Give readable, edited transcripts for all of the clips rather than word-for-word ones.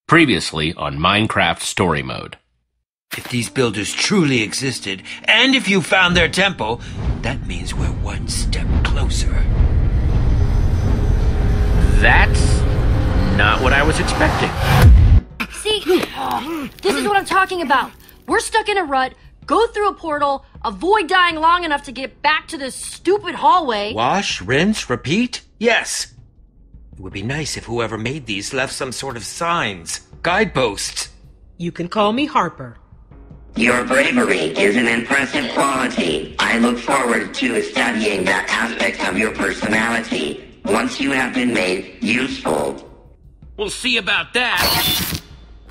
Previously on Minecraft Story Mode. If these builders truly existed, and if you found their temple, that means we're one step closer. That's not what I was expecting. See, this is what I'm talking about. We're stuck in a rut, go through a portal, avoid dying long enough to get back to this stupid hallway. Wash, rinse, repeat? Yes. It would be nice if whoever made these left some sort of signs, guideposts. You can call me Harper. Your bravery is an impressive quality. I look forward to studying that aspect of your personality once you have been made useful. We'll see about that.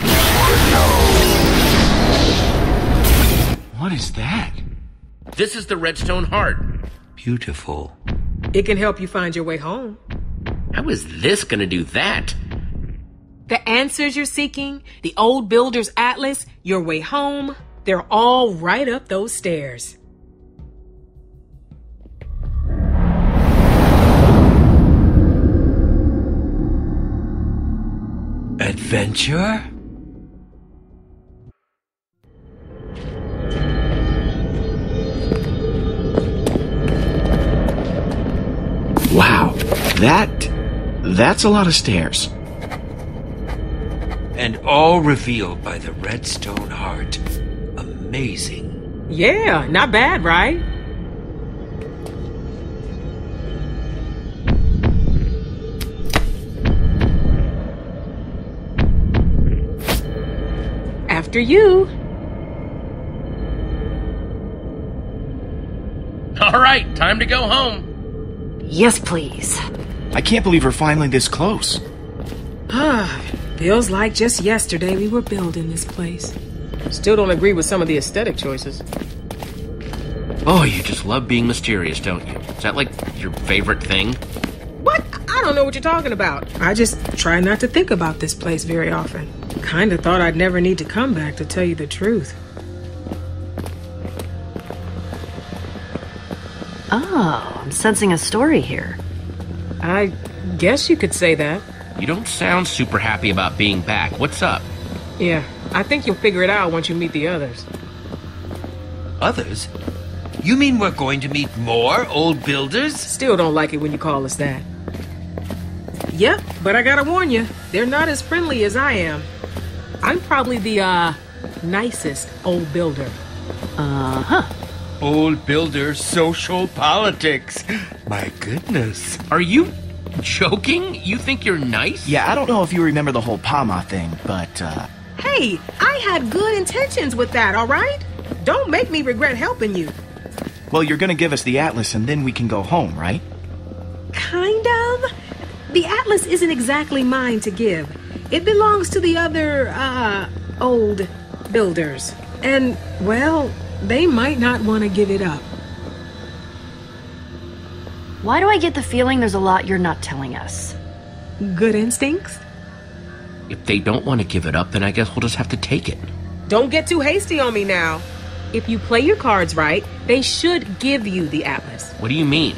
What is that? This is the Redstone Heart. Beautiful. It can help you find your way home. How is this gonna do that? The answers you're seeking, the old builder's atlas, your way home, they're all right up those stairs. Adventure? Wow, that's a lot of stairs. And all revealed by the Redstone Heart. Amazing. Yeah, not bad, right? After you. All right, time to go home. Yes, please. I can't believe we're finally this close. Feels like just yesterday we were building this place. Still don't agree with some of the aesthetic choices. Oh, you just love being mysterious, don't you? Is that like your favorite thing? What? I don't know what you're talking about. I just try not to think about this place very often. Kinda thought I'd never need to come back, to tell you the truth. Oh, I'm sensing a story here. I guess you could say that. You don't sound super happy about being back. What's up? Yeah, I think you'll figure it out once you meet the others. Others? You mean we're going to meet more old builders? Still don't like it when you call us that. Yep, but I gotta warn you, they're not as friendly as I am. I'm probably the, nicest old builder. Uh-huh. Old builder social politics. My goodness. Are you joking? You think you're nice? Yeah, I don't know if you remember the whole Pama thing, but, Hey, I had good intentions with that, all right? Don't make me regret helping you. well, you're gonna give us the atlas and then we can go home, right? Kind of. The atlas isn't exactly mine to give. It belongs to the other, old builders. And, well, they might not want to give it up. Why do I get the feeling there's a lot you're not telling us? Good instincts? If they don't want to give it up, then I guess we'll just have to take it. Don't get too hasty on me now. If you play your cards right, they should give you the atlas. What do you mean?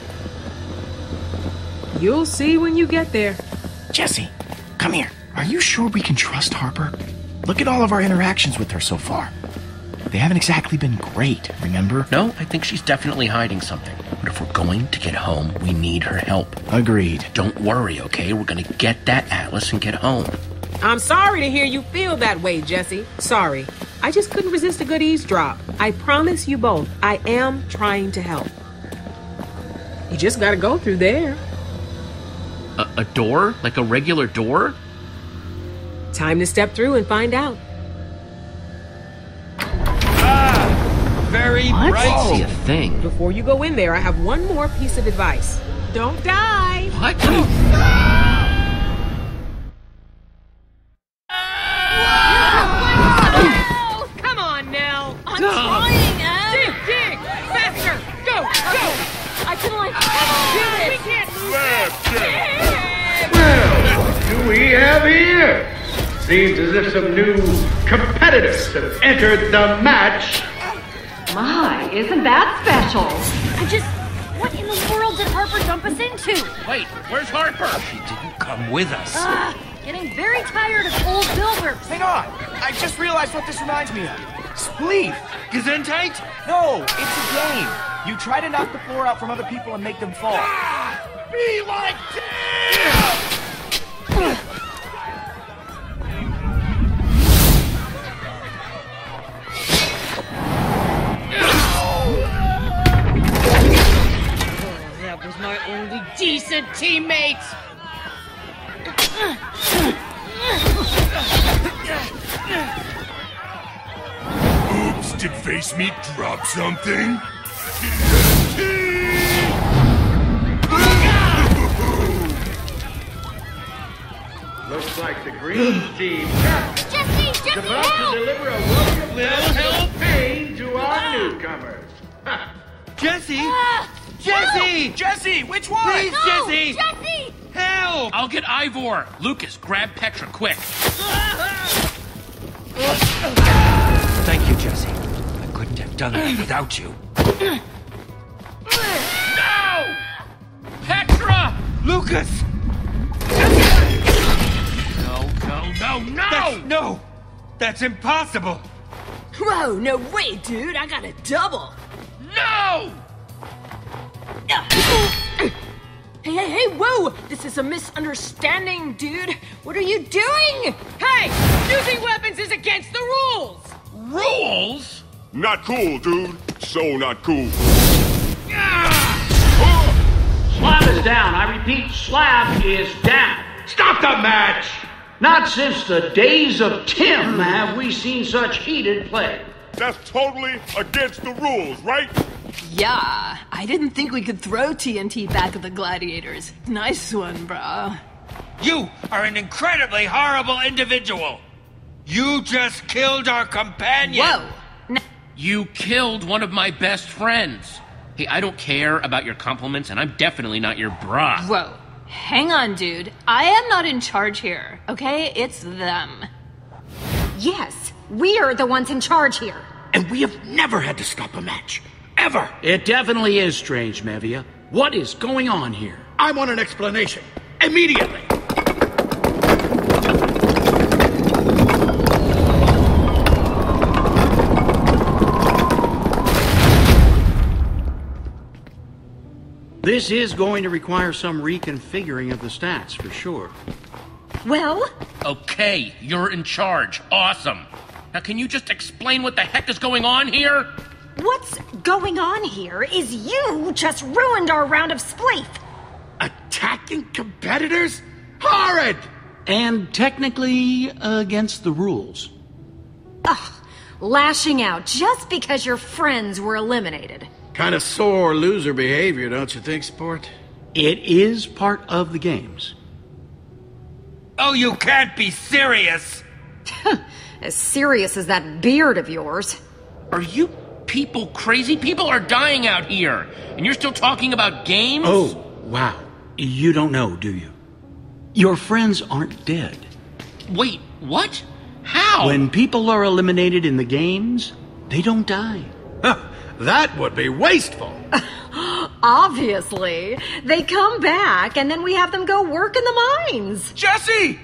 You'll see when you get there. Jesse, come here. Are you sure we can trust Harper? Look at all of our interactions with her so far. They haven't exactly been great, remember? No, I think she's definitely hiding something. But if we're going to get home, we need her help. Agreed. Don't worry, okay? We're gonna get that atlas and get home. I'm sorry to hear you feel that way, Jesse. Sorry. I just couldn't resist a good eavesdrop. I promise you both, I am trying to help. You just gotta go through there. A door? Like a regular door? Time to step through and find out. Very I bright. see a thing. Before you go in there, I have one more piece of advice. Don't die! What? Oh, come on now! I'm trying, Ed! Dig! Faster! Go! I can What do we have here? Seems as if some new competitors have entered the match. My, isn't that special? What in the world did Harper dump us into? Wait, where's Harper? She didn't come with us. getting very tired of old builders. Hang on! I just realized what this reminds me of. Spleef! Gesundheit? No, it's a game. You try to knock the floor out from other people and make them fall. Be like damn! That was my only decent teammate! Oops, did Face Meat drop something? Looks like the green team Jesse, is about help! to deliver a welcome message of pain to our newcomers. Ha. Jesse! Jesse! Jesse, which one? Please, No, Jesse! Jesse! Help! I'll get Ivor. Lucas, grab Petra, quick. Thank you, Jesse. I couldn't have done it without you. No! Petra! Lucas! No! No! That's impossible! Whoa, no way, dude. I got a double. No! Hey, whoa! This is a misunderstanding, dude. What are you doing? Hey, using weapons is against the rules. Rules? Not cool, dude. So not cool. Slab is down. I repeat, Slab is down. Stop the match! Not since the days of Tim have we seen such heated play. That's totally against the rules, right? Yeah, I didn't think we could throw TNT back at the gladiators. Nice one, bro. You are an incredibly horrible individual! You just killed our companion! Whoa. You killed one of my best friends. Hey, I don't care about your compliments, and I'm definitely not your bra. Whoa. Hang on, dude. I am not in charge here, okay? It's them. Yes, we are the ones in charge here. And we have never had to stop a match. Ever! It definitely is strange, Mevia. What is going on here? I want an explanation. Immediately! This is going to require some reconfiguring of the stats, for sure. Well, Okay, you're in charge. Awesome. Now, can you just explain what the heck is going on here? what's going on here is you just ruined our round of spleef. Attacking competitors? Horrid! And technically against the rules. Ugh, lashing out just because your friends were eliminated. Kind of sore loser behavior, don't you think, Sport? It is part of the games. Oh, you can't be serious! As serious as that beard of yours. Are you people crazy? People are dying out here, and you're still talking about games? Oh, wow. You don't know, do you? Your friends aren't dead. Wait, what? How? When people are eliminated in the games, they don't die. That would be wasteful. Obviously. They come back, and then we have them go work in the mines. Jesse!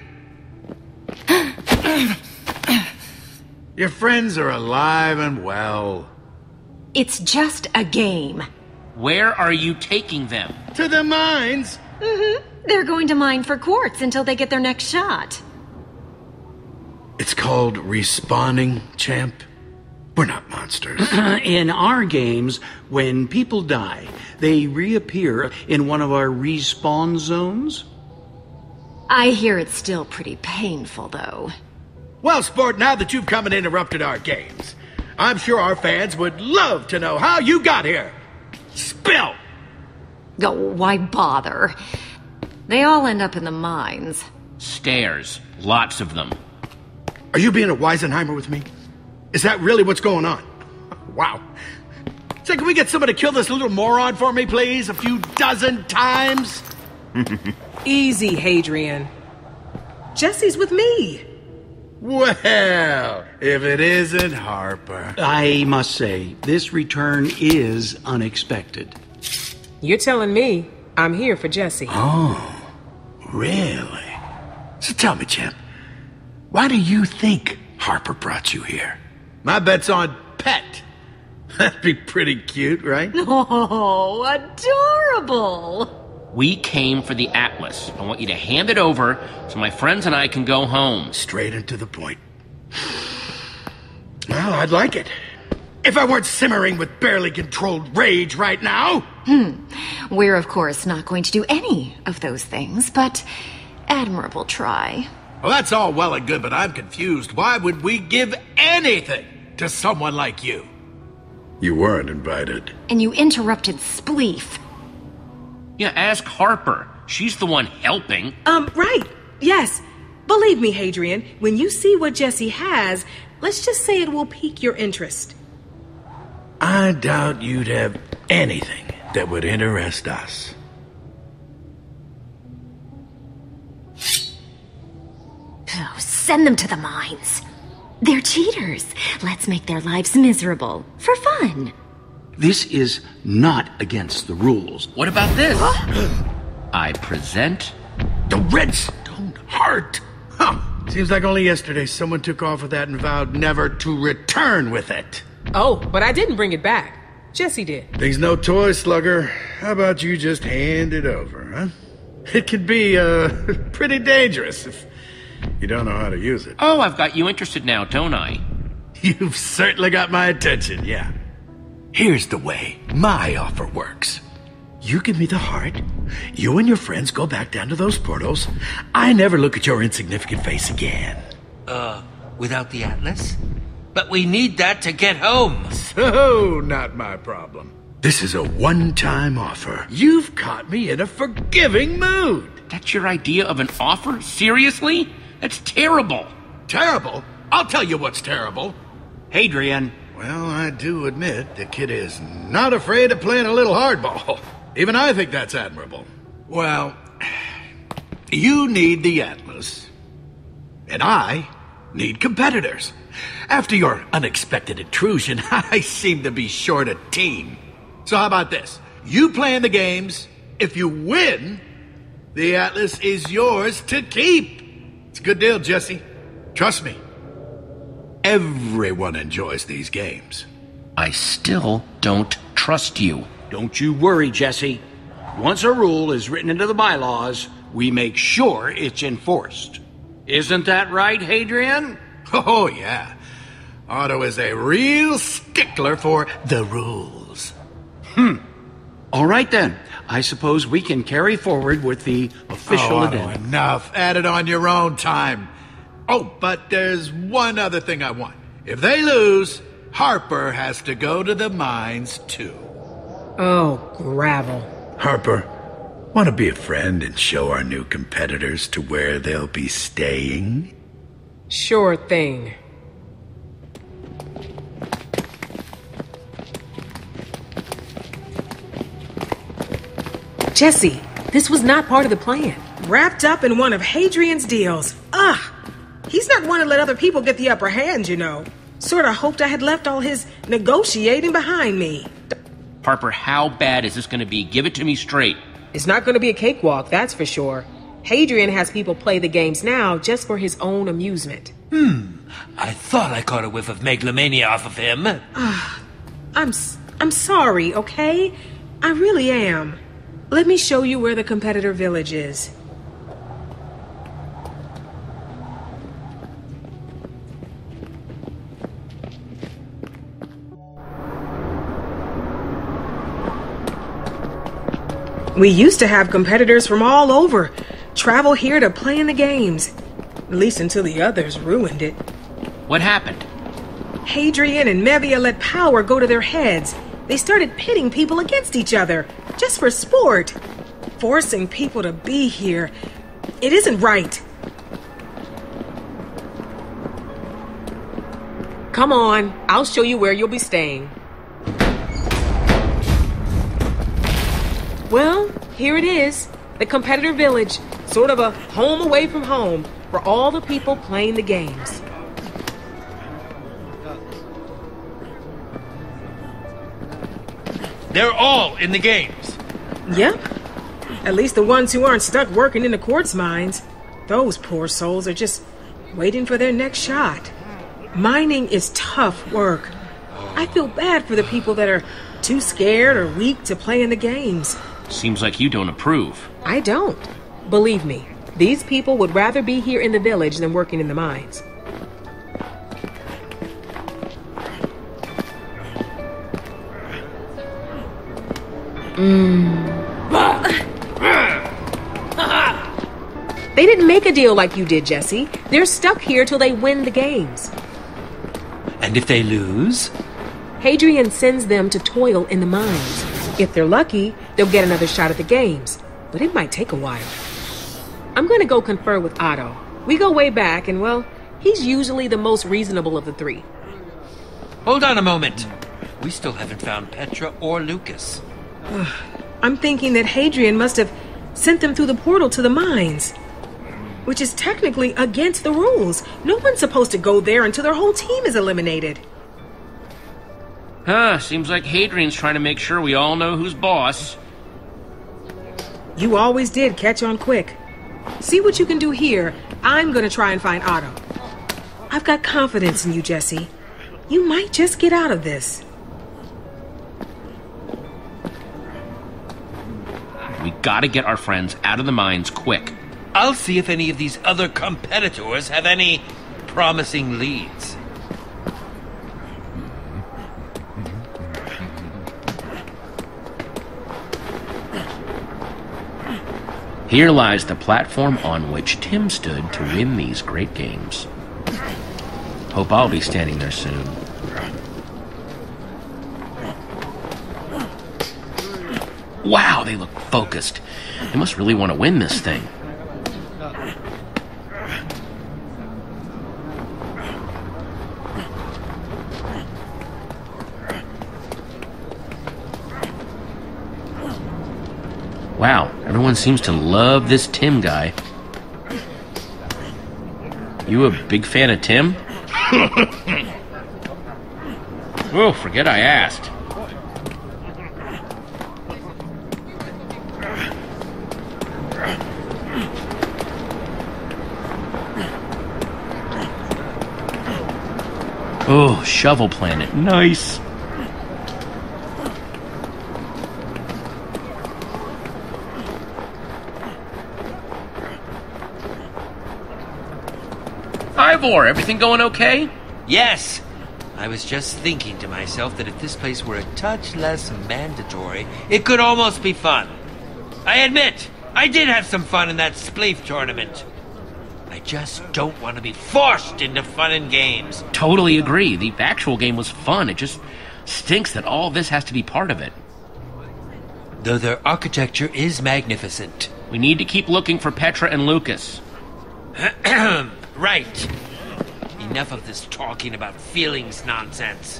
Your friends are alive and well. It's just a game. Where are you taking them? To the mines. They're going to mine for quartz until they get their next shot. It's called respawning, champ. We're not monsters. In our games, when people die, they reappear in one of our respawn zones. I hear it's still pretty painful, though. Well, Sport, now that you've come and interrupted our games, I'm sure our fans would love to know how you got here. Spill! Oh, why bother? They all end up in the mines. Stairs. Lots of them. Are you being a Weisenheimer with me? Is that really what's going on? Wow. Say, can we get somebody to kill this little moron for me, please? A few dozen times? Easy, Hadrian. Jesse's with me. Well, if it isn't Harper. I must say, this return is unexpected. You're telling me I'm here for Jesse. Oh, really? So tell me, champ, why do you think Harper brought you here? My bet's on Pet. That'd be pretty cute, right? Oh, adorable. We came for the Atlas. I want you to hand it over so my friends and I can go home. Straight and to the point. Well, I'd like it. If I weren't simmering with barely controlled rage right now. We're, of course, not going to do any of those things, but admirable try. Well, that's all well and good, but I'm confused. Why would we give anything to someone like you? You weren't invited. And you interrupted Spleef. Yeah, ask Harper. She's the one helping. Right. Yes. Believe me, Hadrian, when you see what Jesse has, let's just say it will pique your interest. I doubt you'd have anything that would interest us. Oh, send them to the mines. They're cheaters. Let's make their lives miserable. For fun. This is not against the rules. What about this? I present the Redstone Heart. Huh. Seems like only yesterday someone took off with that and vowed never to return with it. Oh, but I didn't bring it back. Jesse did. Thing's no toy, Slugger. How about you just hand it over, huh? It could be, pretty dangerous if you don't know how to use it. Oh, I've got you interested now, don't I? You've certainly got my attention, yeah. Here's the way my offer works. You give me the heart, you and your friends go back down to those portals. I never look at your insignificant face again. Without the Atlas? But we need that to get home. So, not my problem. This is a one-time offer. You've caught me in a forgiving mood. That's your idea of an offer? Seriously? That's terrible. Terrible? I'll tell you what's terrible. Hadrian. Well, I do admit the kid is not afraid of playing a little hardball. Even I think that's admirable. Well, you need the Atlas, and I need competitors. After your unexpected intrusion, I seem to be short a team. So how about this? You play in the games. If you win, the Atlas is yours to keep. It's a good deal, Jesse. Trust me. Everyone enjoys these games. I still don't trust you. Don't you worry, Jesse. Once a rule is written into the bylaws, we make sure it's enforced. Isn't that right, Hadrian? Oh, yeah. Otto is a real stickler for the rules. All right, then. I suppose we can carry forward with the official addendum. Enough. Add it on your own time. Oh, but there's one other thing I want. If they lose, Harper has to go to the mines, too. Oh, gravel. Harper, want to be a friend and show our new competitors to where they'll be staying? Sure thing. Jesse, this was not part of the plan. Wrapped up in one of Hadrian's deals. Ugh! He's not one to let other people get the upper hand, you know. Sorta hoped I had left all his negotiating behind me. Harper, how bad is this going to be? Give it to me straight. It's not going to be a cakewalk, that's for sure. Hadrian has people play the games now just for his own amusement. I thought I caught a whiff of megalomania off of him. I'm sorry, okay? I really am. Let me show you where the competitor village is. We used to have competitors from all over travel here to play in the games. At least until the others ruined it. What happened? Hadrian and Mevia let power go to their heads. They started pitting people against each other, just for sport. Forcing people to be here. It isn't right. Come on, I'll show you where you'll be staying. Well, here it is. The competitor village. Sort of a home away from home for all the people playing the games. They're all in the games. Yep. At least the ones who aren't stuck working in the quartz mines. Those poor souls are just waiting for their next shot. Mining is tough work. I feel bad for the people that are too scared or weak to play in the games. Seems like you don't approve. I don't. Believe me, these people would rather be here in the village than working in the mines. They didn't make a deal like you did, Jesse. They're stuck here till they win the games. And if they lose? Hadrian sends them to toil in the mines. If they're lucky, they'll get another shot at the games, but it might take a while. I'm going to go confer with Otto. We go way back, and well, he's usually the most reasonable of the three. Hold on a moment. We still haven't found Petra or Lucas. I'm thinking that Hadrian must have sent them through the portal to the mines, which is technically against the rules. No one's supposed to go there until their whole team is eliminated. Seems like Hadrian's trying to make sure we all know who's boss. You always did catch on quick. See what you can do here. I'm gonna try and find Otto. I've got confidence in you, Jesse. You might just get out of this. We gotta get our friends out of the mines quick. I'll see if any of these other competitors have any promising leads. Here lies the platform on which Tim stood to win these great games. Hope I'll be standing there soon. Wow, they look focused. They must really want to win this thing. Wow, everyone seems to love this Tim guy. You a big fan of Tim? Oh, forget I asked. Oh, Shovel Planet. Nice. Ivor, everything going okay? Yes. I was just thinking to myself that if this place were a touch less mandatory, it could almost be fun. I admit, I did have some fun in that Spleef tournament. I just don't want to be forced into fun and games. Totally agree. The actual game was fun. It just stinks that all this has to be part of it. Though their architecture is magnificent. We need to keep looking for Petra and Lucas. Right. Enough of this talking about feelings nonsense.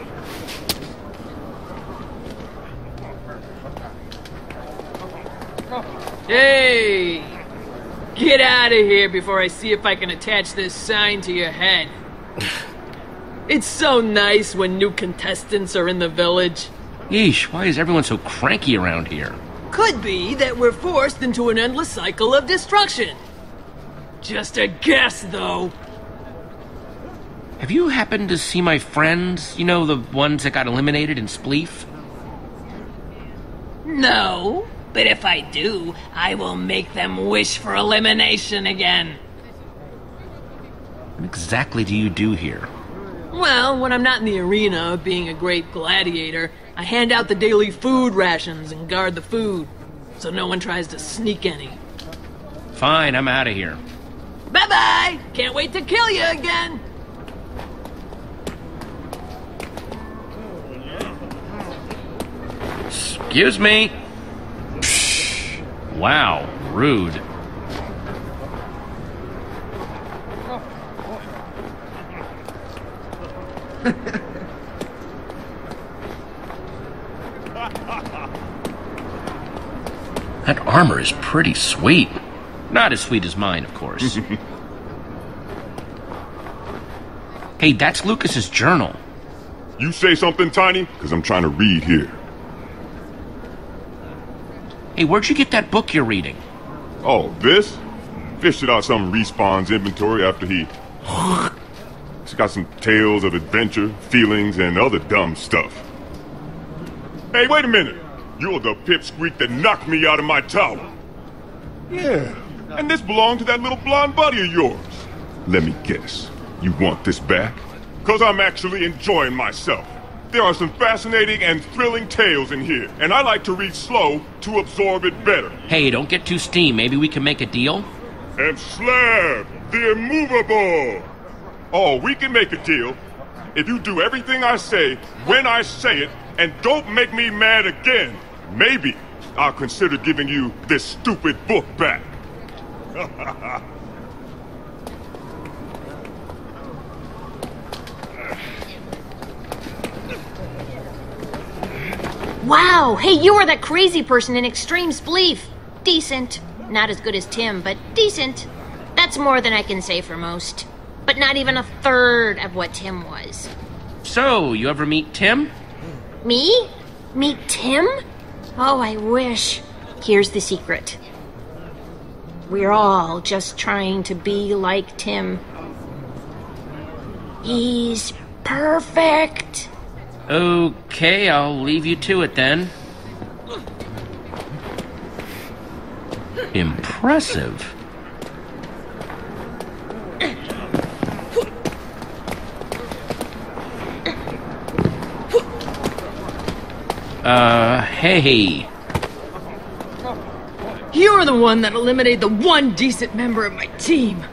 Hey! Get out of here before I see if I can attach this sign to your head. It's so nice when new contestants are in the village. Yeesh, why is everyone so cranky around here? Could be that we're forced into an endless cycle of destruction. Just a guess, though. Have you happened to see my friends? You know, the ones that got eliminated in Spleef? No, but if I do, I will make them wish for elimination again. What exactly do you do here? Well, when I'm not in the arena being a great gladiator, I hand out the daily food rations and guard the food, so no one tries to sneak any. Fine, I'm out of here. Bye-bye! Can't wait to kill you again! Excuse me. Psh, wow, rude. That armor is pretty sweet. Not as sweet as mine, of course. Hey, that's Lucas's journal. You say something, Tiny? Because I'm trying to read here. Hey, where'd you get that book you're reading? Oh, this? fished it out some Respawn's inventory after he... It's got some tales of adventure, feelings, and other dumb stuff. Hey, wait a minute! You're the pipsqueak that knocked me out of my tower. Yeah, and this belonged to that little blonde buddy of yours. Let me guess, you want this back? 'Cause I'm actually enjoying myself. There are some fascinating and thrilling tales in here, and I like to read slow to absorb it better. Hey, don't get too steamed. Maybe we can make a deal? And Slab, the immovable! Oh, we can make a deal. If you do everything I say, when I say it, and don't make me mad again, maybe I'll consider giving you this stupid book back. Wow, hey, you are that crazy person in Extreme Spleef. Decent. Not as good as Tim, but decent. That's more than I can say for most. But not even a third of what Tim was. So, you ever meet Tim? Me? Meet Tim? Oh, I wish. Here's the secret. We're all just trying to be like Tim. He's perfect. Okay, I'll leave you to it then. Impressive. Hey. You're the one that eliminated the one decent member of my team.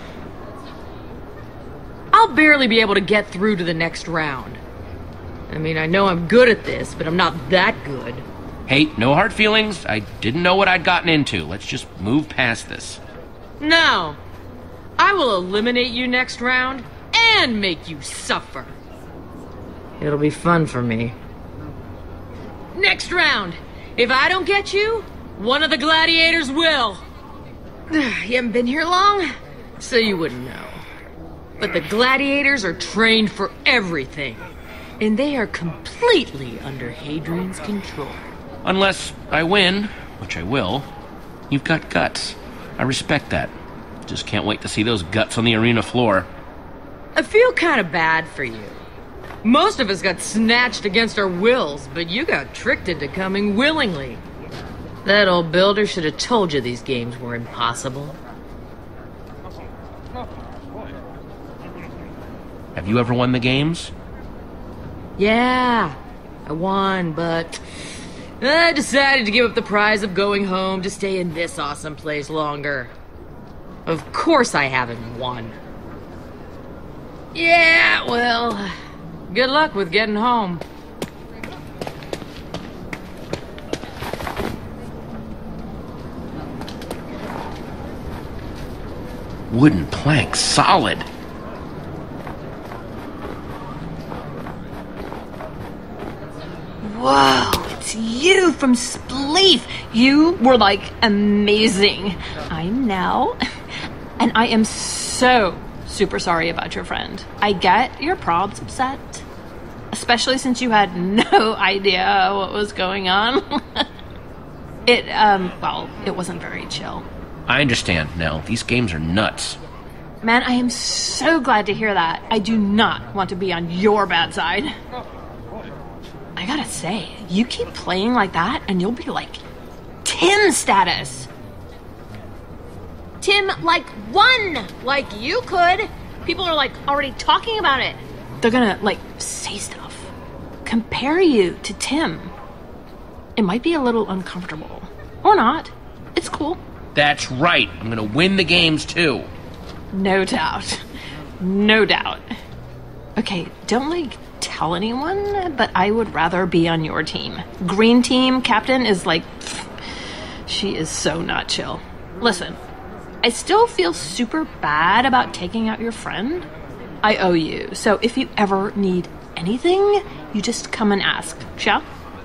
I'll barely be able to get through to the next round. I mean, I know I'm good at this, but I'm not that good. Hey, no hard feelings. I didn't know what I'd gotten into. Let's just move past this. No. I will eliminate you next round and make you suffer. It'll be fun for me. Next round. If I don't get you, one of the gladiators will. You haven't been here long, so you wouldn't know. But the gladiators are trained for everything. And they are completely under Hadrian's control. Unless I win, which I will. You've got guts. I respect that. Just can't wait to see those guts on the arena floor. I feel kind of bad for you. Most of us got snatched against our wills, but you got tricked into coming willingly. That old builder should have told you these games were impossible. Have you ever won the games? Yeah, I won, but I decided to give up the prize of going home to stay in this awesome place longer. Of course I haven't won. Yeah, well, good luck with getting home. Wooden plank, solid. Whoa, it's you from Spleef. You were, like, amazing. I know. And I am so super sorry about your friend. I get your prob's upset. Especially since you had no idea what was going on. It wasn't very chill. I understand now. These games are nuts. Man, I am so glad to hear that. I do not want to be on your bad side. I gotta say, you keep playing like that and you'll be like Tim status. Tim, like, won! Like you could. People are, like, already talking about it. They're gonna, like, say stuff. Compare you to Tim. It might be a little uncomfortable. Or not. It's cool. That's right. I'm gonna win the games, too. No doubt. No doubt. Okay, don't, like, tell anyone, but I would rather be on your team. Green team captain is like... She is so not chill. Listen, I still feel super bad about taking out your friend. I owe you, so if you ever need anything, you just come and ask, shall?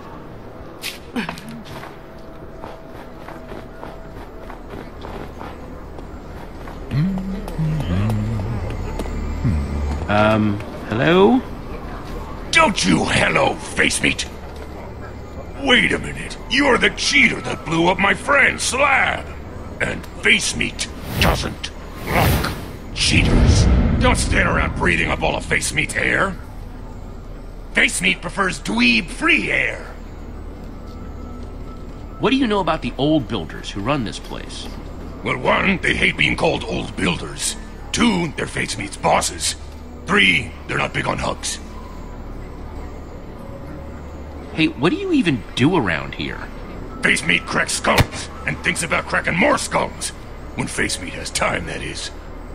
Hello? Don't you hello, face meat! Wait a minute, you're the cheater that blew up my friend, Slab! And face meat, doesn't like cheaters. Don't stand around breathing up all of Face Meat's air. Face Meat prefers dweeb-free air. What do you know about the old builders who run this place? Well, 1, they hate being called old builders. 2, they're Face Meat's bosses. 3, they're not big on hugs. Hey, what do you even do around here? Face Meat cracks skulls, and thinks about cracking more skulls. When Face Meat has time, that is.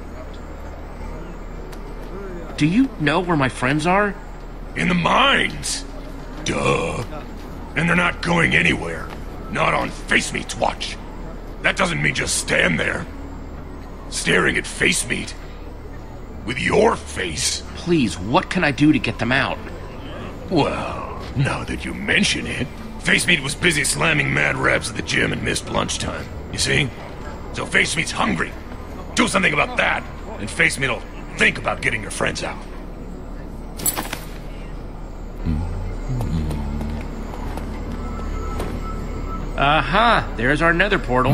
Do you know where my friends are? In the mines. Duh. And they're not going anywhere. Not on Face Meat's watch. That doesn't mean just stand there. Staring at Face Meat. With your face. Please, what can I do to get them out? Well, now that you mention it, Face Meat was busy slamming mad raps at the gym and missed lunchtime. You see? So Face Meat's hungry. Do something about that, and Face Meat'll think about getting your friends out. Aha! There's our nether portal.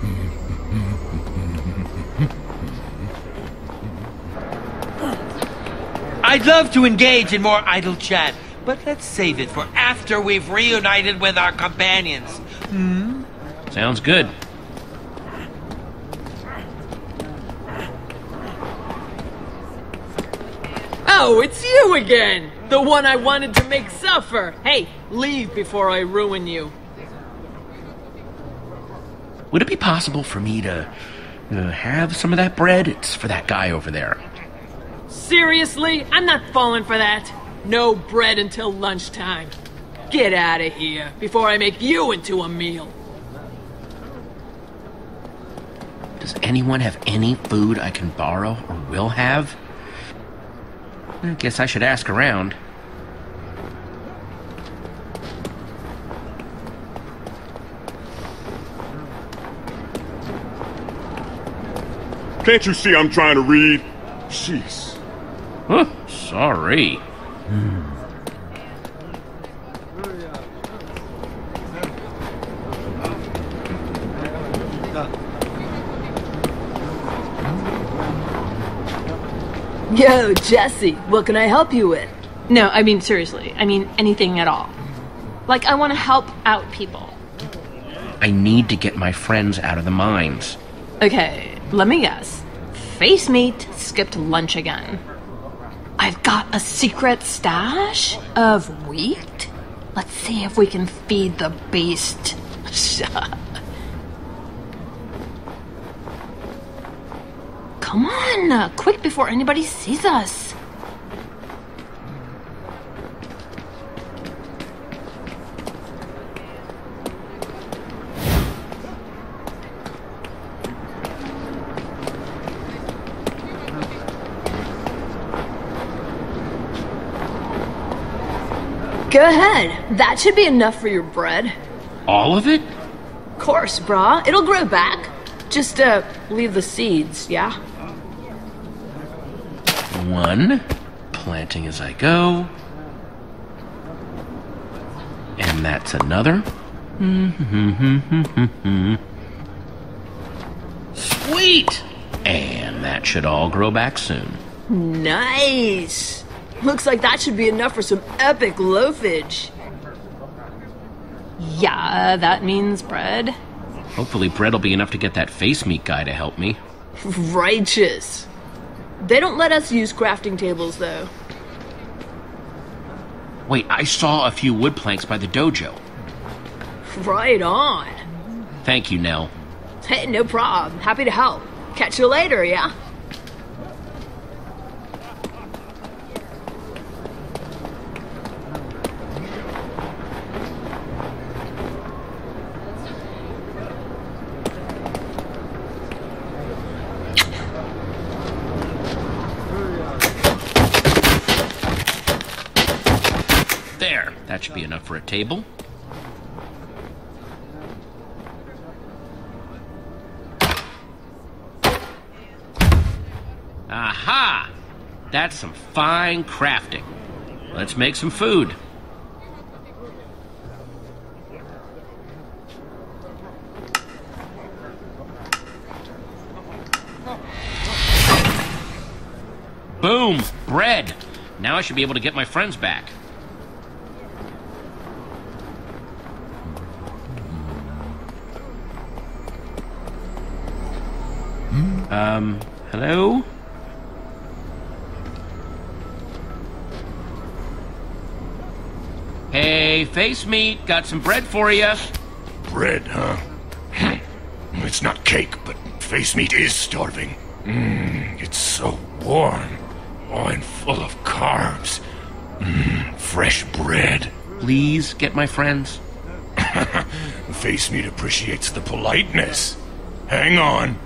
I'd love to engage in more idle chat, but let's save it for after we've reunited with our companions. Sounds good. Oh, it's you again! The one I wanted to make suffer! Hey, leave before I ruin you. Would it be possible for me to have some of that bread? It's for that guy over there. Seriously? I'm not falling for that. No bread until lunchtime. Get out of here before I make you into a meal. Does anyone have any food I can borrow or will have? I guess I should ask around. Can't you see I'm trying to read? Jeez. Huh, sorry. Yo, Jesse, what can I help you with? No, I mean, seriously. I mean, anything at all. Like, I want to help out people. I need to get my friends out of the mines. Okay, let me guess. Face Meat skipped lunch again. I've got a secret stash of wheat? Let's see if we can feed the beast. Come on, quick before anybody sees us. Go ahead. That should be enough for your bread. All of it? Of course, brah. It'll grow back. Just, leave the seeds, yeah? 1, planting as I go. And that's another. Sweet! And that should all grow back soon. Nice! Looks like that should be enough for some epic loafage. Yeah, that means bread. Hopefully bread will be enough to get that Face Meat guy to help me. Righteous. They don't let us use crafting tables, though. Wait, I saw a few wood planks by the dojo. Right on. Thank you, Nell. Hey, no problem. Happy to help. Catch you later, yeah? There, that should be enough for a table. Aha! That's some fine crafting. Let's make some food. Boom! Bread! Now I should be able to get my friends back. Hello? Hey, Face Meat, got some bread for you. Bread, huh? It's not cake, but Face Meat is starving. It's so warm. Oh, and full of carbs. Fresh bread. Please get my friends. Face Meat appreciates the politeness. Hang on.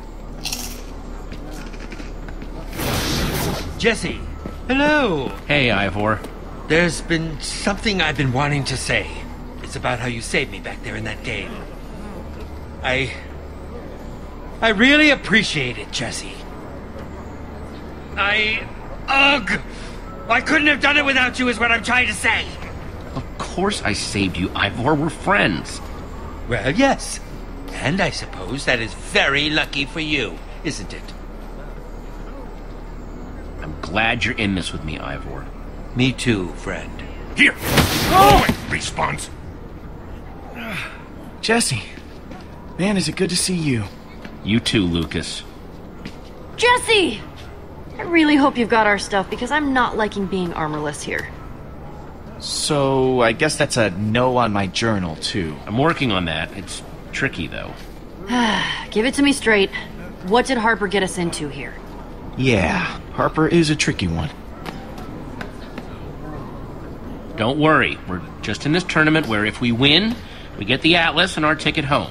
Jesse, hello. Hey, Ivor. There's been something I've been wanting to say. It's about how you saved me back there in that game. I really appreciate it, Jesse. Ugh! I couldn't have done it without you is what I'm trying to say. Of course I saved you, Ivor. We're friends. Well, yes. And I suppose that is very lucky for you, isn't it? I'm glad you're in this with me, Ivor. Me too, friend. Here! Oh! Response. Jesse, man, is it good to see you. You too, Lucas. Jesse! I really hope you've got our stuff because I'm not liking being armorless here. So, I guess that's a no on my journal, too. I'm working on that. It's tricky, though. Give it to me straight. What did Harper get us into here? Yeah, Harper is a tricky one. Don't worry. We're just in this tournament where if we win, we get the Atlas and our ticket home.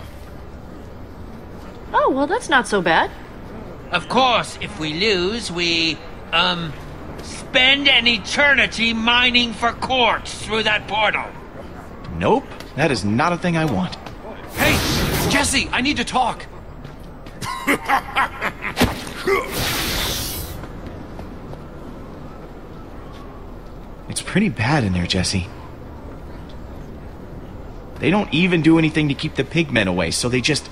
Oh, well, that's not so bad. Of course, if we lose, we, spend an eternity mining for quartz through that portal. Nope, that is not a thing I want. Hey, Jesse, I need to talk. It's pretty bad in there, Jesse. They don't even do anything to keep the pigmen away, so they just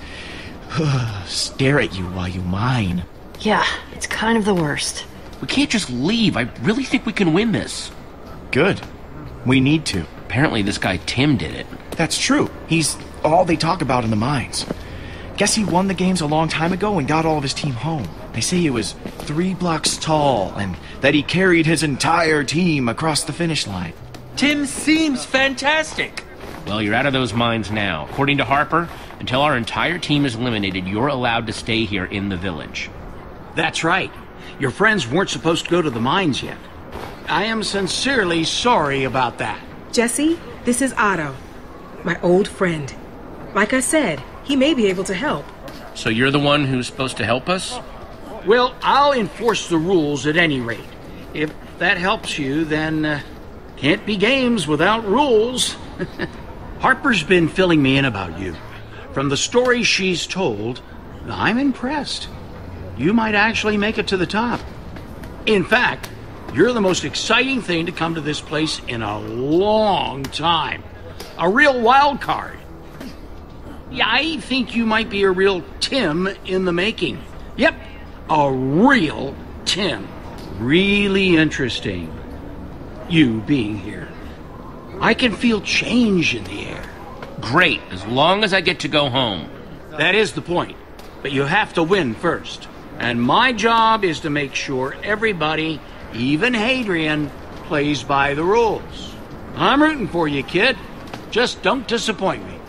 stare at you while you mine. Yeah, it's kind of the worst. We can't just leave. I really think we can win this. Good. We need to. Apparently this guy Tim did it. That's true. He's all they talk about in the mines. Guess he won the games a long time ago and got all of his team home. They say he was 3 blocks tall and that he carried his entire team across the finish line. Tim seems fantastic. Well, you're out of those mines now. According to Harper, until our entire team is eliminated, you're allowed to stay here in the village. That's right. Your friends weren't supposed to go to the mines yet. I am sincerely sorry about that. Jesse, this is Otto, my old friend. Like I said, he may be able to help. So you're the one who's supposed to help us? Well, I'll enforce the rules at any rate. If that helps you, then can't be games without rules. Harper's been filling me in about you. From the stories she's told, I'm impressed. You might actually make it to the top. In fact, you're the most exciting thing to come to this place in a long time. A real wild card. Yeah, I think you might be a real Tim in the making. Yep, a real Tim. Really interesting. You being here. I can feel change in the air. Great, as long as I get to go home. That is the point. But you have to win first. And my job is to make sure everybody, even Hadrian, plays by the rules. I'm rooting for you, kid. Just don't disappoint me.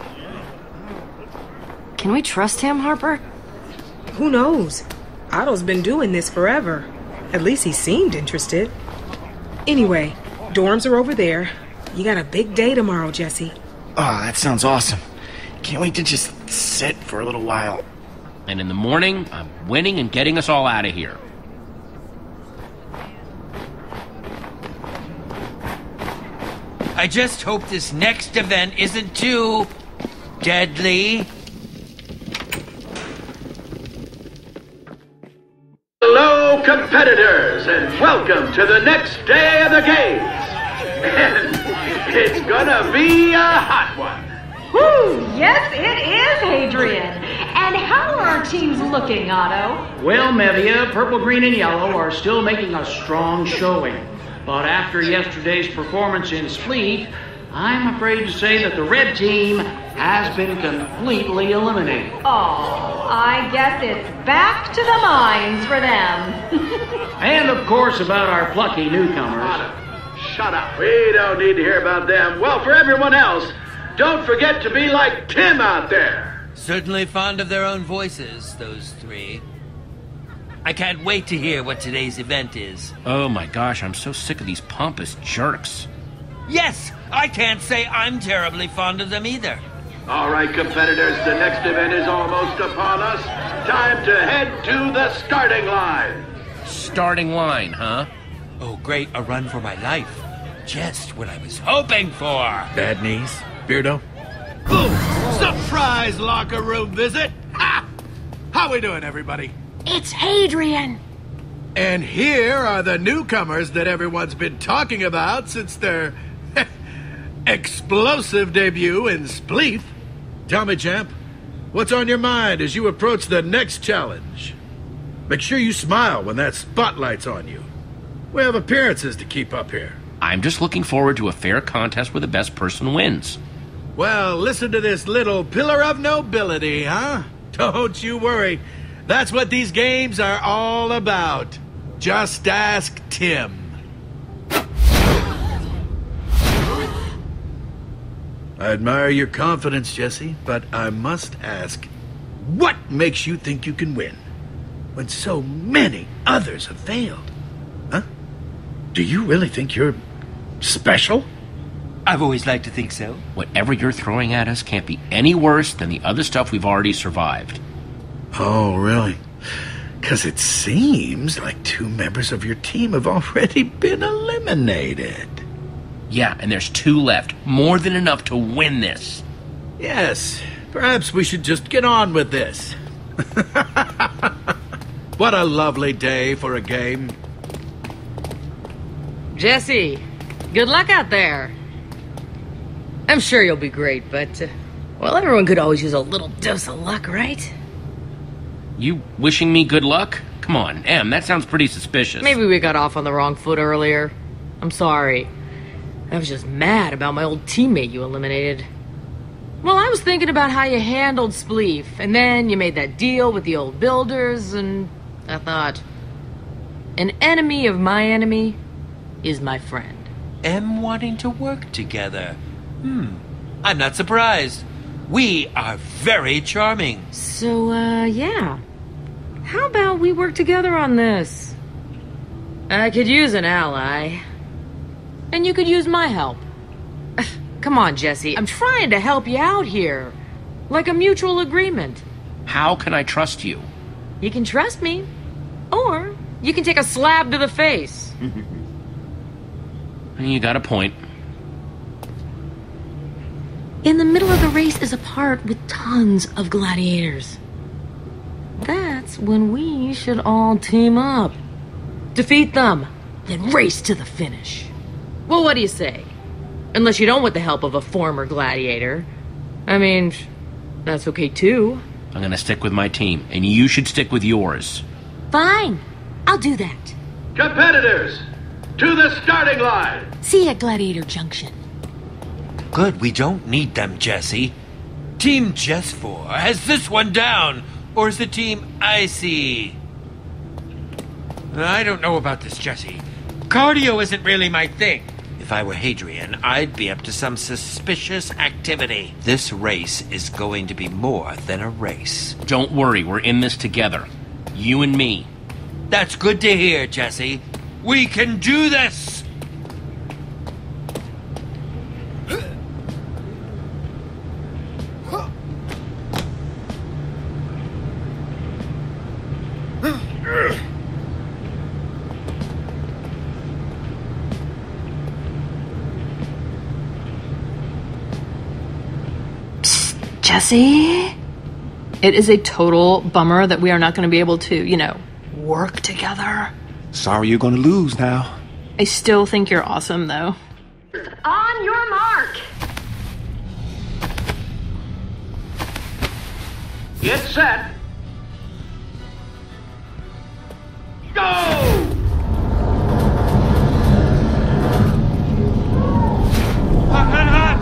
Can we trust him, Harper? Who knows? Otto's been doing this forever. At least he seemed interested. Anyway, dorms are over there. You got a big day tomorrow, Jesse. Oh, that sounds awesome. Can't wait to just sit for a little while. And in the morning, I'm winning and getting us all out of here. I just hope this next event isn't too deadly. Hello, competitors, and welcome to the next day of the games. And it's gonna be a hot one. Woo! Yes, it is, Hadrian. And how are our teams looking, Otto? Well, Mevia, purple, green, and yellow are still making a strong showing. But after yesterday's performance in Spleef, I'm afraid to say that the red team has been completely eliminated. Oh, I guess it's back to the mines for them. And of course about our plucky newcomers. Otto, shut up. We don't need to hear about them. Well, for everyone else, don't forget to be like Tim out there. Certainly fond of their own voices, those three. I can't wait to hear what today's event is. Oh my gosh, I'm so sick of these pompous jerks. Yes, I can't say I'm terribly fond of them either. All right, competitors, the next event is almost upon us. Time to head to the starting line. Starting line, huh? Oh, great, a run for my life. Just what I was hoping for. Bad knees, Beardo? Boom! Surprise locker room visit! Ha! How we doing, everybody? It's Hadrian! And here are the newcomers that everyone's been talking about since their explosive debut in Spleef. Tell me, champ, what's on your mind as you approach the next challenge? Make sure you smile when that spotlight's on you. We have appearances to keep up here. I'm just looking forward to a fair contest where the best person wins. Well, listen to this little pillar of nobility, huh? Don't you worry. That's what these games are all about. Just ask Tim. I admire your confidence, Jesse, but I must ask, what makes you think you can win when so many others have failed? Huh? Do you really think you're special? I've always liked to think so. Whatever you're throwing at us can't be any worse than the other stuff we've already survived. Oh, really? Because it seems like 2 members of your team have already been eliminated. Yeah, and there's 2 left. More than enough to win this. Yes, perhaps we should just get on with this. What a lovely day for a game. Jesse, good luck out there. I'm sure you'll be great, but, well, everyone could always use a little dose of luck, right? You wishing me good luck? Come on, Em, that sounds pretty suspicious. Maybe we got off on the wrong foot earlier. I'm sorry. I was just mad about my old teammate you eliminated. Well, I was thinking about how you handled Spleef, and then you made that deal with the old builders, and I thought, an enemy of my enemy is my friend. Em wanting to work together. I'm not surprised. We are very charming. So, yeah. How about we work together on this? I could use an ally. And you could use my help. Come on, Jesse. I'm trying to help you out here. Like a mutual agreement. How can I trust you? You can trust me. Or you can take a slab to the face. You got a point. In the middle of the race is a part with tons of gladiators. That's when we should all team up. Defeat them, then race to the finish. Well, what do you say? Unless you don't want the help of a former gladiator. I mean, that's okay too. I'm gonna stick with my team, and you should stick with yours. Fine. I'll do that. Competitors, to the starting line. See you at Gladiator Junction. Good, we don't need them, Jesse. Team Jess 4 has this one down. Or is the team I see? I don't know about this, Jesse. Cardio isn't really my thing. If I were Hadrian, I'd be up to some suspicious activity. This race is going to be more than a race. Don't worry, we're in this together. You and me. That's good to hear, Jesse. We can do this! Jesse? It is a total bummer that we are not going to be able to, work together. Sorry you're going to lose now. I still think you're awesome, though. On your mark. Get set. Go! Hot, hot, hot!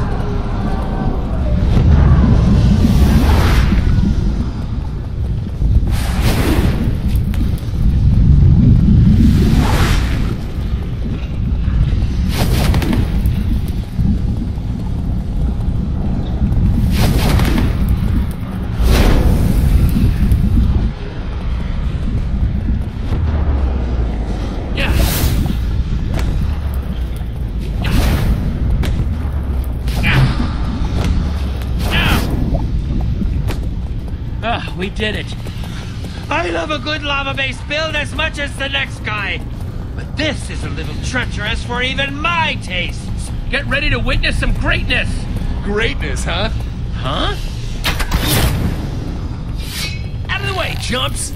We did it. I love a good lava-based build as much as the next guy. But this is a little treacherous for even my tastes. Get ready to witness some greatness. Greatness, huh? Huh? Out of the way, chumps!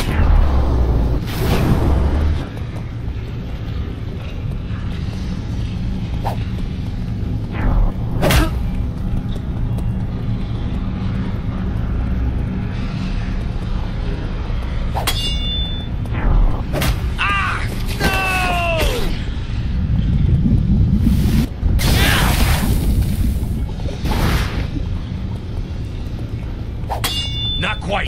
Not quite.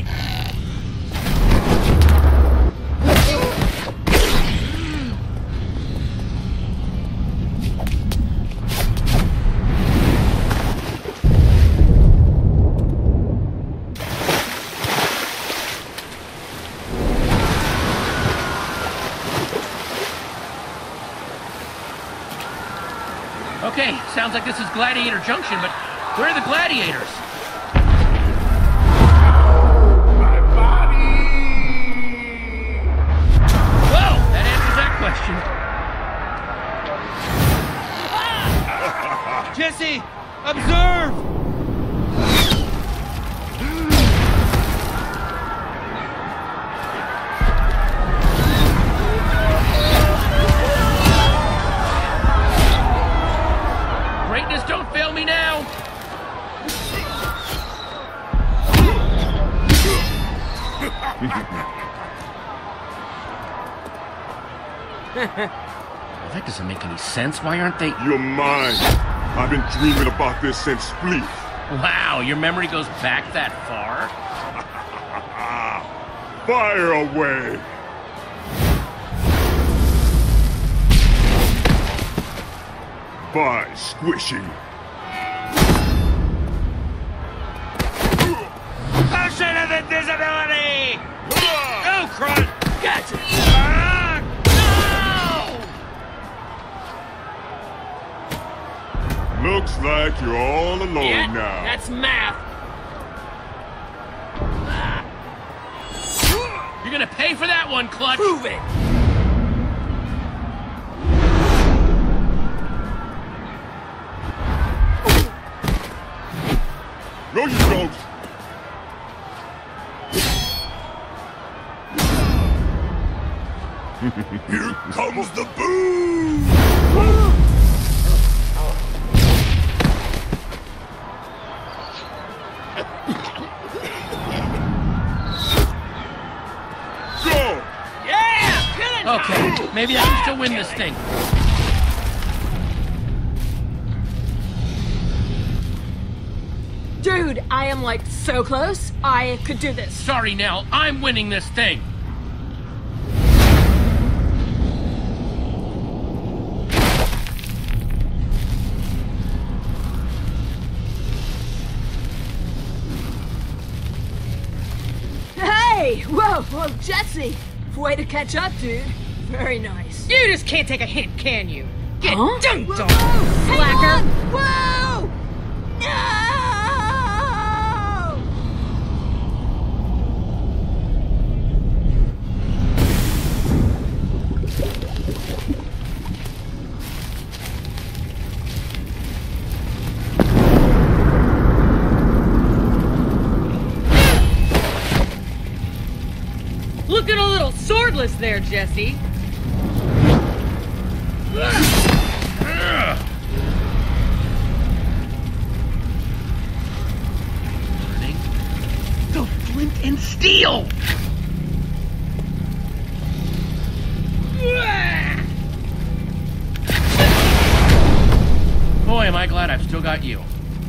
Okay, sounds like this is Gladiator Junction, but where are the gladiators? Jesse, observe! Greatness, don't fail me now! Well, that doesn't make any sense. Why aren't they... You're mine. I've been dreaming about this since Spleef. Wow, your memory goes back that far? Fire away! Bye, Squishy. Potion of invisibility! Go, Crud! Gotcha! Looks like you're all alone Yeah, now. that's math. You're gonna pay for that one, Clutch! Prove it! No, you don't. Here comes the boo! Okay, maybe I can still win this thing. Dude, I am like so close. I could do this. Sorry, Nell. I'm winning this thing. Hey! Whoa, Jesse! Way to catch up, dude. Very nice. You just can't take a hint, can you? Get dunked on, slacker! Whoa! No! Looking a little swordless there, Jesse. and steal! Boy, am I glad I've still got you.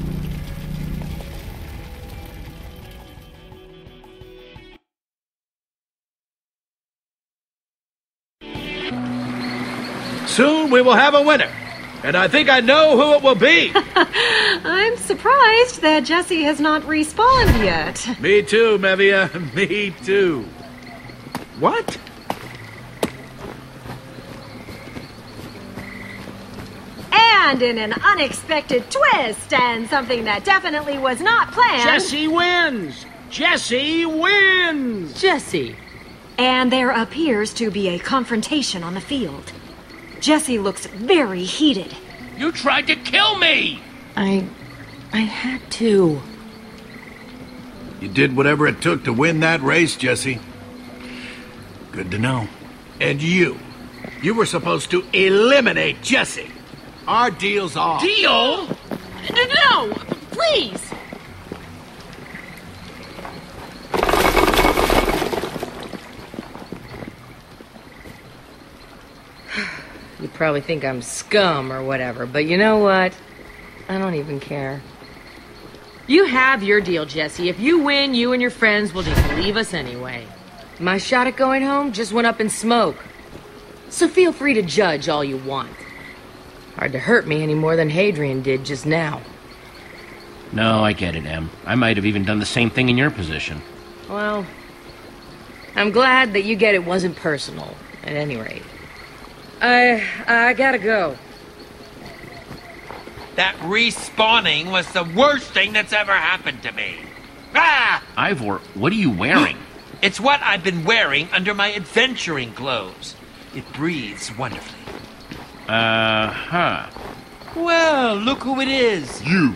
Soon we will have a winner, and I think I know who it will be. I'm surprised that Jesse has not respawned yet. Me too, Mevia. Me too. What? And in an unexpected twist and something that definitely was not planned... Jesse wins! Jesse wins! Jesse. And there appears to be a confrontation on the field. Jesse looks very heated. You tried to kill me! I had to. You did whatever it took to win that race, Jesse. Good to know. And you were supposed to eliminate Jesse. Our deal's off. Deal? No, please. You probably think I'm scum or whatever, but you know what? I don't even care. You have your deal, Jesse. If you win, you and your friends will just leave us anyway. My shot at going home just went up in smoke. So feel free to judge all you want. Hard to hurt me any more than Hadrian did just now. No, I get it, Em. I might have even done the same thing in your position. Well, I'm glad that you get it wasn't personal, at any rate. I gotta go. That respawning was the worst thing that's ever happened to me. Ah! Ivor, what are you wearing? It's what I've been wearing under my adventuring clothes. It breathes wonderfully. Uh-huh. Well, look who it is. You.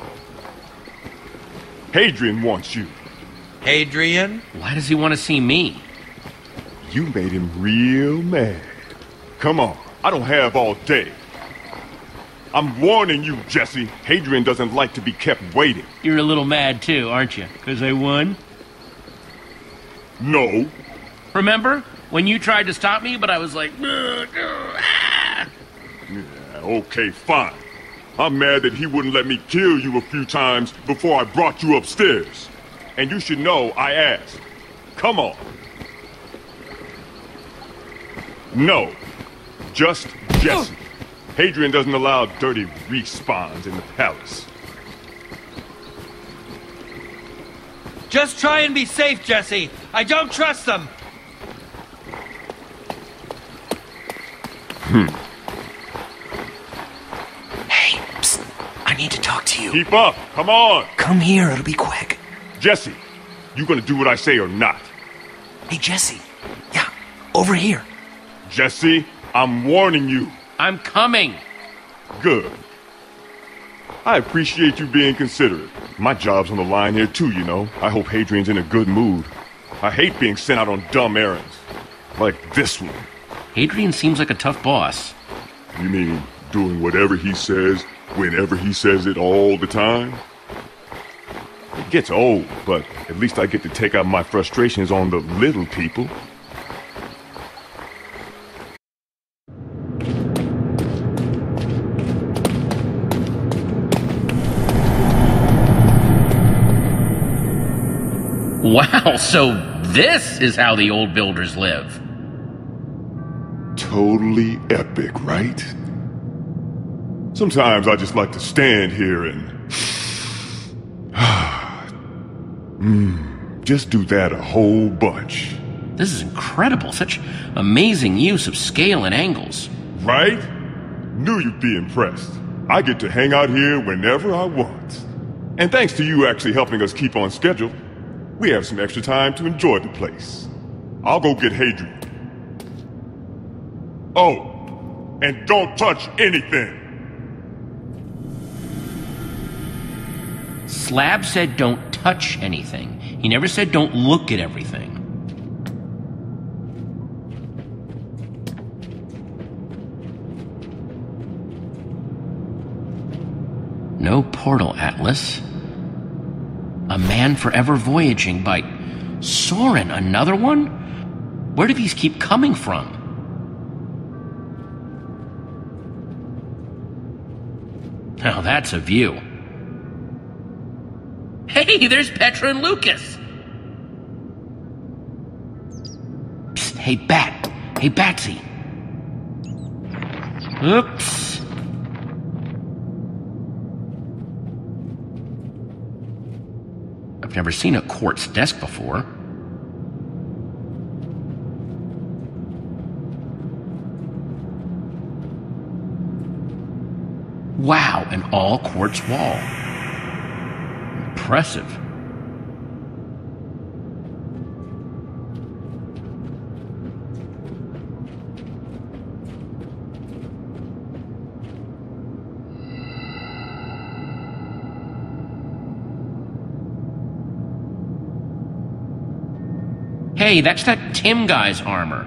Hadrian wants you. Hadrian? Why does he want to see me? You made him real mad. Come on, I don't have all day. I'm warning you, Jesse. Hadrian doesn't like to be kept waiting. You're a little mad too, aren't you? Because I won? No. Remember? When you tried to stop me, but I was like... ah! Yeah, okay, fine. I'm mad that he wouldn't let me kill you a few times before I brought you upstairs. And you should know I asked. Come on. No. Just Jesse. Hadrian doesn't allow dirty respawns in the palace. Just try and be safe, Jesse. I don't trust them. Hey, psst. I need to talk to you. Keep up. Come on. Come here. It'll be quick. Jesse, you gonna do what I say or not? Hey, Jesse. Yeah, over here. Jesse, I'm warning you. I'm coming. Good. I appreciate you being considerate. My job's on the line here too, you know. I hope Hadrian's in a good mood. I hate being sent out on dumb errands. Like this one. Hadrian seems like a tough boss. You mean doing whatever he says, whenever he says it all the time? It gets old, but at least I get to take out my frustrations on the little people. Wow, so this is how the old builders live. Totally epic, right? Sometimes I just like to stand here and... just do that a whole bunch. This is incredible. Such amazing use of scale and angles. Right? Knew you'd be impressed. I get to hang out here whenever I want. And thanks to you actually helping us keep on schedule, we have some extra time to enjoy the place. I'll go get Hadrian. Oh, and don't touch anything. Slab said don't touch anything. He never said don't look at everything. No portal, Atlas. A man forever voyaging by Soren, another one? Where do these keep coming from? Now that's a view. Hey, there's Petra and Lucas! Psst, hey, Bat. Hey, Batsy. Oops. I've never seen a quartz desk before. Wow, an all-quartz wall. Impressive. Hey, that's that Tim guy's armor.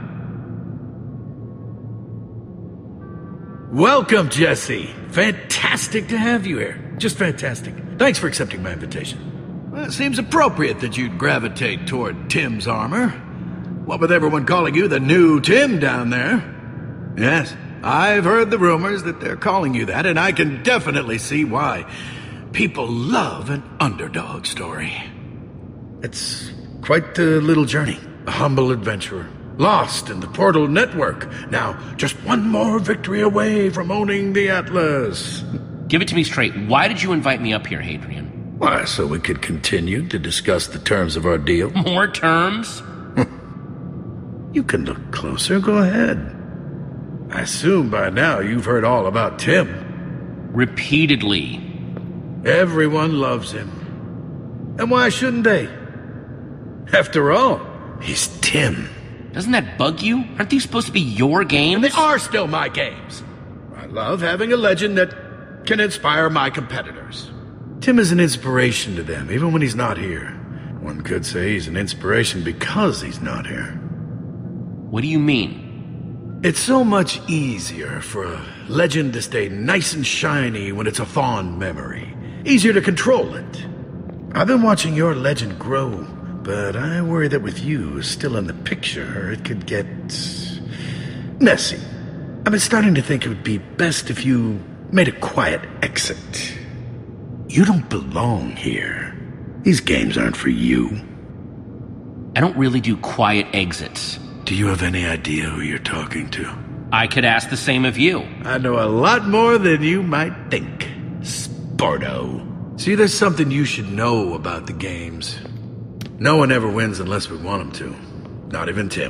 Welcome, Jesse. Fantastic to have you here. Just fantastic. Thanks for accepting my invitation. Well, it seems appropriate that you'd gravitate toward Tim's armor. What with everyone calling you the new Tim down there? Yes, I've heard the rumors that they're calling you that, and I can definitely see why. People love an underdog story. It's quite the little journey. A humble adventurer. Lost in the Portal Network. Now, just one more victory away from owning the Atlas. Give it to me straight. Why did you invite me up here, Hadrian? Why, so we could continue to discuss the terms of our deal. More terms? You can look closer. Go ahead. I assume by now you've heard all about Tim. Repeatedly. Everyone loves him. And why shouldn't they? After all, he's Tim. Doesn't that bug you? Aren't these supposed to be your games? And they are still my games. I love having a legend that can inspire my competitors. Tim is an inspiration to them, even when he's not here. One could say he's an inspiration because he's not here. What do you mean? It's so much easier for a legend to stay nice and shiny when it's a fond memory. Easier to control it. I've been watching your legend grow, but I worry that with you still in the picture, it could get messy. I've been starting to think it would be best if you made a quiet exit. You don't belong here. These games aren't for you. I don't really do quiet exits. Do you have any idea who you're talking to? I could ask the same of you. I know a lot more than you might think. Sparto. See, there's something you should know about the games. No one ever wins unless we want them to. Not even Tim.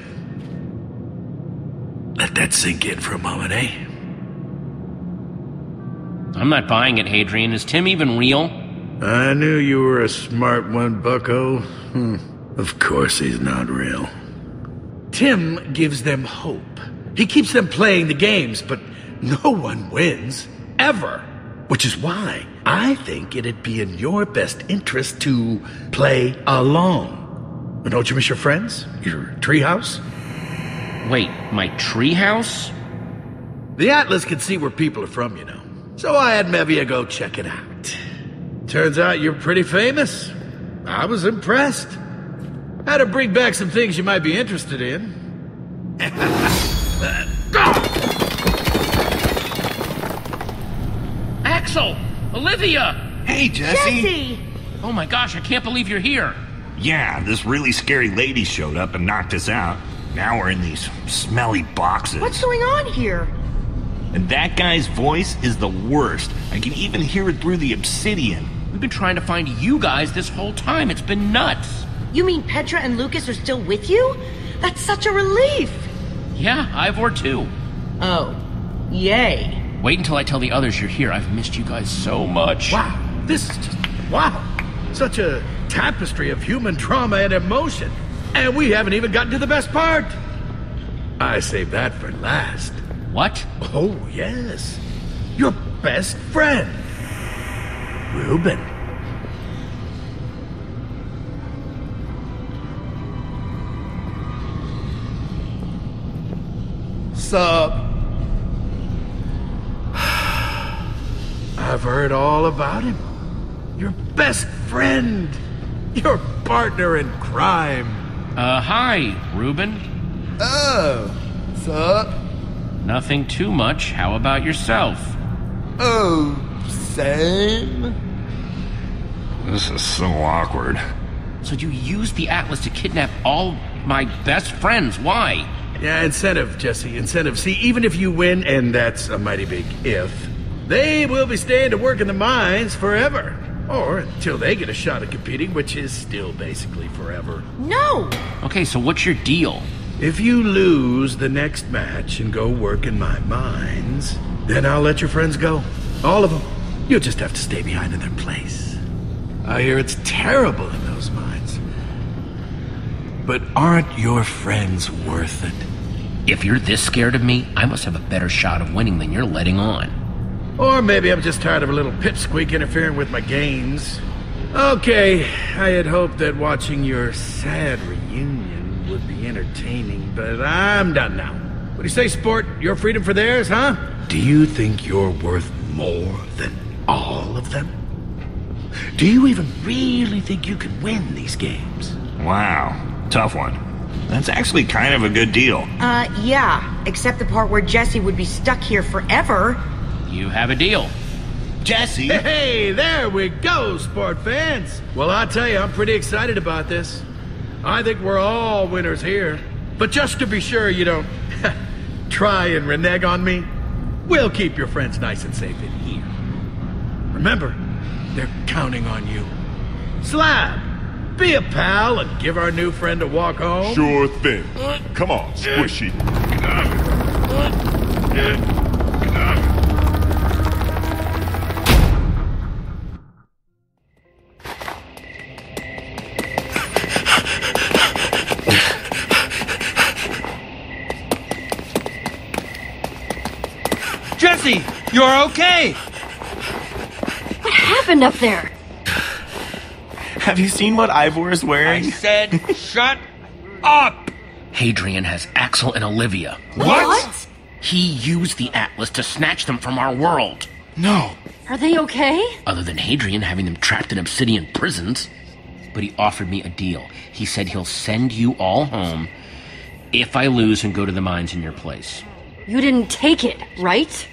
Let that sink in for a moment, eh? I'm not buying it, Hadrian. Is Tim even real? I knew you were a smart one, bucko. Of course he's not real. Tim gives them hope. He keeps them playing the games, but no one wins. Ever. Which is why I think it'd be in your best interest to play along. Don't you miss your friends? Your treehouse? Wait, my treehouse? The Atlas can see where people are from, you know. So I had Mevia go check it out. Turns out you're pretty famous. I was impressed. Had to bring back some things you might be interested in. Axel! Olivia! Hey, Jesse! Oh my gosh, I can't believe you're here. Yeah, this really scary lady showed up and knocked us out. Now we're in these smelly boxes. What's going on here? And that guy's voice is the worst. I can even hear it through the obsidian. We've been trying to find you guys this whole time. It's been nuts. You mean Petra and Lucas are still with you? That's such a relief. Yeah, Ivor too. Oh, yay. Wait until I tell the others you're here. I've missed you guys so much. Wow, this is just, wow. Such a tapestry of human trauma and emotion. And we haven't even gotten to the best part. I saved that for last. What? Oh, yes. Your best friend, Reuben. Sup? I've heard all about him. Your best friend. Your partner in crime. Hi, Reuben. Oh, sup? Nothing too much. How about yourself? Oh, same. This is so awkward. So you used the Atlas to kidnap all my best friends. Why? Yeah, incentive, Jesse, incentive. See, even if you win, and that's a mighty big if, they will be staying to work in the mines forever. Or until they get a shot at competing, which is still basically forever. No! Okay, so what's your deal? If you lose the next match and go work in my mines, then I'll let your friends go. All of them. You'll just have to stay behind in their place. I hear it's terrible in those mines. But aren't your friends worth it? If you're this scared of me, I must have a better shot of winning than you're letting on. Or maybe I'm just tired of a little pipsqueak interfering with my games. Okay, I had hoped that watching your sad reunion would be entertaining, but I'm done now. What do you say, sport? Your freedom for theirs, huh? Do you think you're worth more than all of them? Do you even really think you can win these games? Wow, tough one. That's actually kind of a good deal. Yeah, except the part where Jesse would be stuck here forever. You have a deal. Jesse! Hey, there we go, sport fans. Well, I'll tell you, I'm pretty excited about this. I think we're all winners here. But just to be sure you don't try and renege on me, we'll keep your friends nice and safe in here. Remember, they're counting on you. Slab, be a pal and give our new friend a walk home. Sure thing. Come on, Squishy. Jesse, you're okay. What happened up there? Have you seen what Ivor is wearing? I said, shut up. Hadrian has Axel and Olivia. What? He used the Atlas to snatch them from our world. No. Are they okay? Other than Hadrian having them trapped in obsidian prisons. But he offered me a deal. He said he'll send you all home if I lose and go to the mines in your place. You didn't take it, right?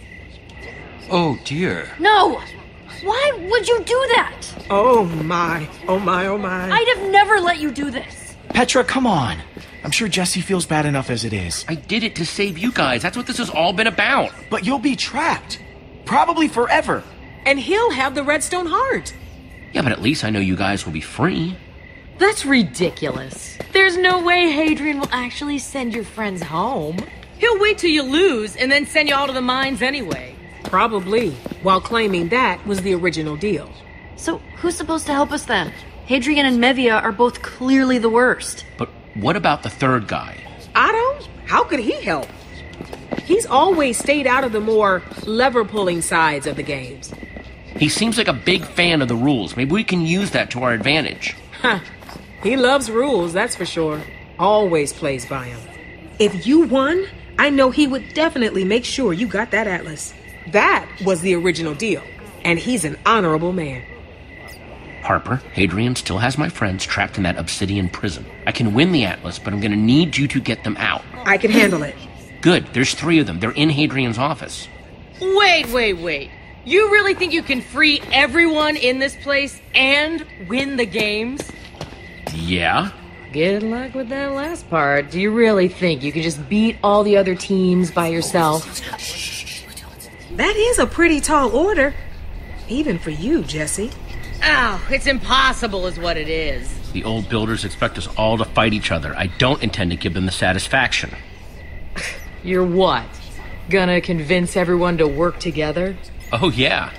Oh, dear. No! Why would you do that? Oh my, oh my, oh my. I'd have never let you do this. Petra, come on. I'm sure Jesse feels bad enough as it is. I did it to save you guys. That's what this has all been about. But you'll be trapped. Probably forever. And he'll have the Redstone Heart. Yeah, but at least I know you guys will be free. That's ridiculous. There's no way Hadrian will actually send your friends home. He'll wait till you lose and then send you all to the mines anyway. Probably, while claiming that was the original deal. So who's supposed to help us then? Hadrian and Mevia are both clearly the worst. But what about the third guy? Otto? How could he help? He's always stayed out of the more lever-pulling sides of the games. He seems like a big fan of the rules. Maybe we can use that to our advantage. Huh. He loves rules, that's for sure. Always plays by them. If you won, I know he would definitely make sure you got that Atlas. That was the original deal, and he's an honorable man. Harper, Hadrian still has my friends trapped in that obsidian prison. I can win the Atlas, but I'm going to need you to get them out. I can handle it. Good, there's 3 of them. They're in Hadrian's office. Wait. You really think you can free everyone in this place and win the games? Yeah? Good luck with that last part. Do you really think you can just beat all the other teams by yourself? That is a pretty tall order. Even for you, Jesse. Oh, it's impossible is what it is. The old builders expect us all to fight each other. I don't intend to give them the satisfaction. You're what? Gonna convince everyone to work together? Oh, yeah.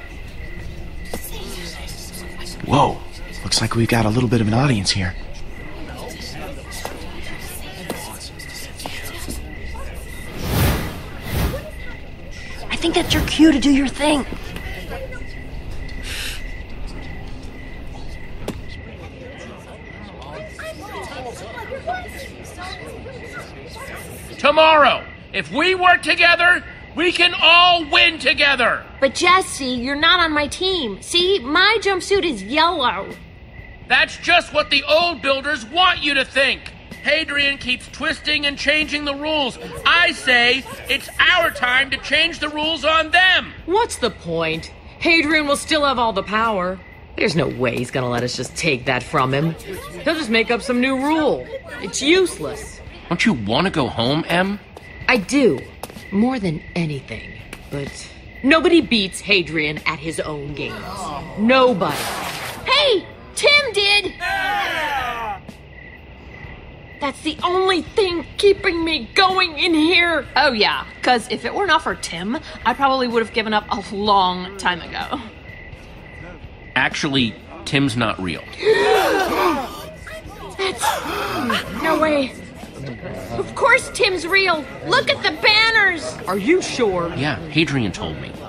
Whoa. Looks like we've got a little bit of an audience here. I think that's your cue to do your thing. Tomorrow, if we work together, we can all win together. But Jesse, you're not on my team. See, my jumpsuit is yellow. That's just what the old builders want you to think. Hadrian keeps twisting and changing the rules. I say it's our time to change the rules on them. What's the point? Hadrian will still have all the power. There's no way he's gonna let us just take that from him. He'll just make up some new rule. It's useless. Don't you want to go home, Em? I do. More than anything. But nobody beats Hadrian at his own games. Nobody. Hey! Tim did! That's the only thing keeping me going in here. Oh yeah, because if it were not for Tim, I probably would have given up a long time ago. Actually, Tim's not real. That's... no way. Of course Tim's real. Look at the banners. Are you sure? Yeah, Hadrian told me.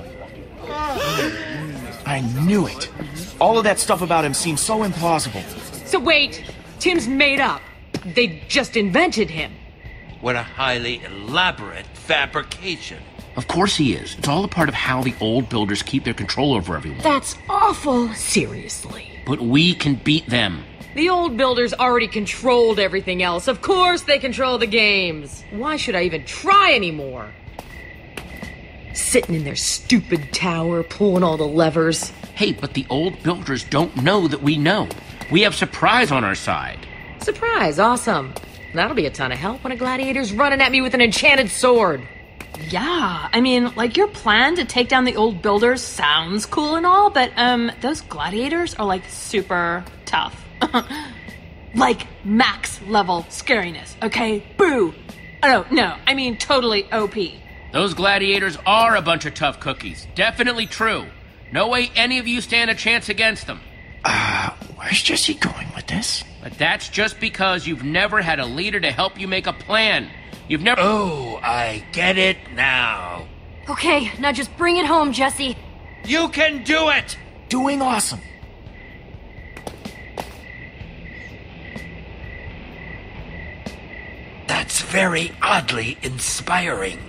I knew it. All of that stuff about him seems so implausible. So wait, Tim's made up. They just invented him. What a highly elaborate fabrication. Of course he is. It's all a part of how the old builders keep their control over everyone. That's awful. Seriously. But we can beat them. The old builders already controlled everything else. Of course they control the games. Why should I even try anymore? Sitting in their stupid tower, pulling all the levers. Hey, but the old builders don't know that we know. We have Surprise on our side. Surprise, awesome. That'll be a ton of help when a gladiator's running at me with an enchanted sword. Yeah, I mean, like, your plan to take down the old builders sounds cool and all, but, those gladiators are, like, super tough. Like, max level scariness, okay? Boo! Oh, no, I mean totally OP. Those gladiators are a bunch of tough cookies. Definitely true. No way any of you stand a chance against them. Where's Jesse going with this? But that's just because you've never had a leader to help you make a plan. You've never... Oh, I get it now. Okay, now just bring it home, Jesse. You can do it! Doing awesome. That's very oddly inspiring.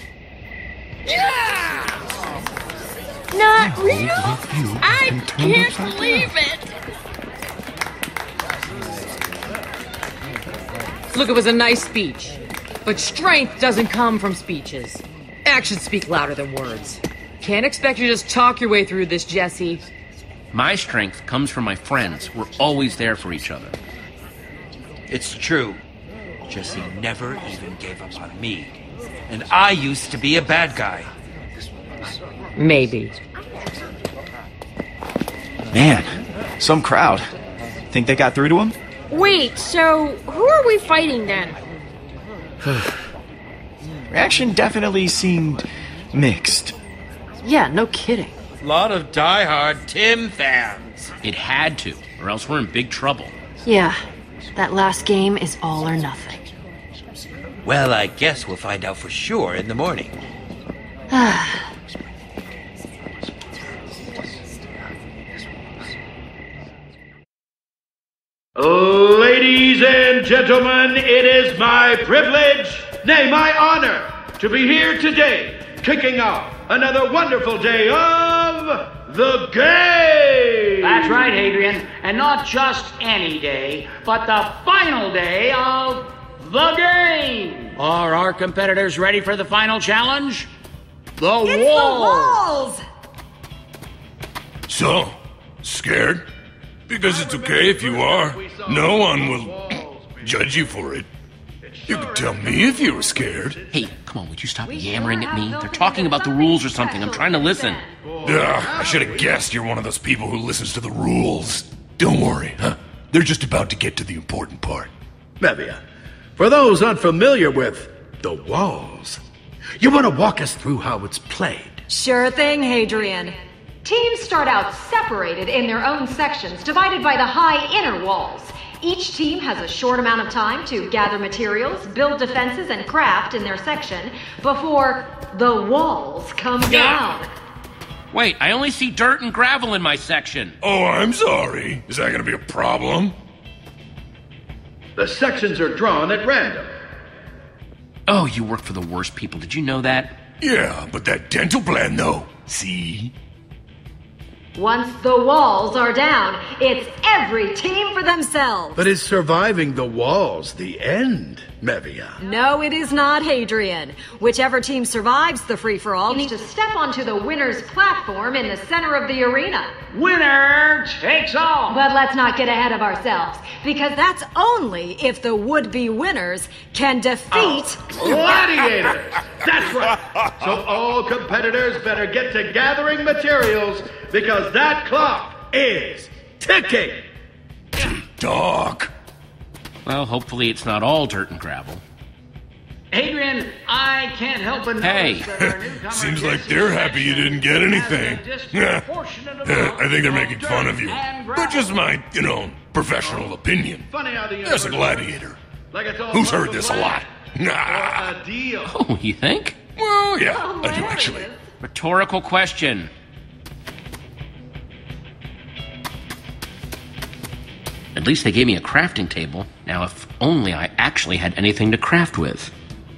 Yeah! Not real? I can't believe it! Look, it was a nice speech. But strength doesn't come from speeches. Actions speak louder than words. Can't expect you to just talk your way through this, Jesse. My strength comes from my friends. We're always there for each other. It's true. Jesse never even gave up on me. And I used to be a bad guy. Maybe. Man, some crowd. Think they got through to him? Wait, so who are we fighting then? Reaction definitely seemed mixed. Yeah, no kidding. A lot of diehard Tim fans. It had to, or else we're in big trouble. Yeah, that last game is all or nothing. Well, I guess we'll find out for sure in the morning. Ladies and gentlemen, it is my privilege, nay, my honor, to be here today, kicking off another wonderful day of the game! That's right, Hadrian. And not just any day, but the final day of the game. Are our competitors ready for the final challenge? The walls! So, scared? Because it's okay if you are. No one will judge you for it. You could tell me if you were scared. Hey, come on, would you stop yammering at me? They're talking about the rules or something. I'm trying to listen. I should have guessed you're one of those people who listens to the rules. Don't worry, huh? They're just about to get to the important part. Mevia, for those unfamiliar with the walls, you want to walk us through how it's played? Sure thing, Hadrian. Teams start out separated in their own sections, divided by the high inner walls. Each team has a short amount of time to gather materials, build defenses, and craft in their section before the walls come down. Wait, I only see dirt and gravel in my section. Oh, I'm sorry. Is that gonna be a problem? The sections are drawn at random. Oh, you work for the worst people. Did you know that? Yeah, but that dental plan, though. See? Once the walls are down, it's every team for themselves. But is surviving the walls the end, Mevia? No, it is not, Hadrian. Whichever team survives the free-for-all needs to step onto the winner's platform in the center of the arena. Winner takes all. But let's not get ahead of ourselves, because that's only if the would-be winners can defeat... Gladiators! That's right! So all competitors better get to gathering materials, because that clock is ticking! Doc! Well, hopefully it's not all dirt and gravel. Adrian, I can't help but Hey! Seems like they're happy you didn't get anything. I think they're making fun of you. But just my, professional opinion. Funny how the As a gladiator. Like it's all Who's heard this a lot? a deal. Oh, you think? Well, yeah, I do actually. Rhetorical question. At least they gave me a crafting table. Now, if only I actually had anything to craft with.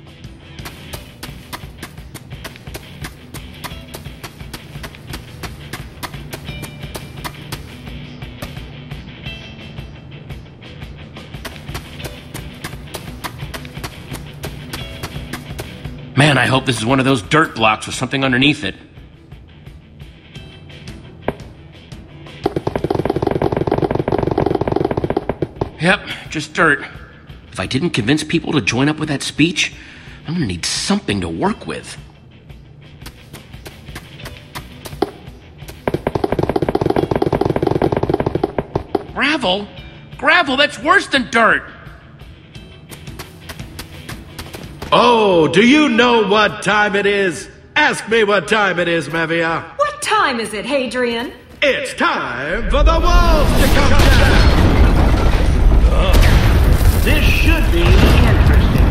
Man, I hope this is one of those dirt blocks with something underneath it. Yep, just dirt. If I didn't convince people to join up with that speech, I'm gonna need something to work with. Gravel? Gravel, that's worse than dirt! Oh, do you know what time it is? Ask me what time it is, Mevia. What time is it, Hadrian? It's time for the walls to come down! This should be interesting.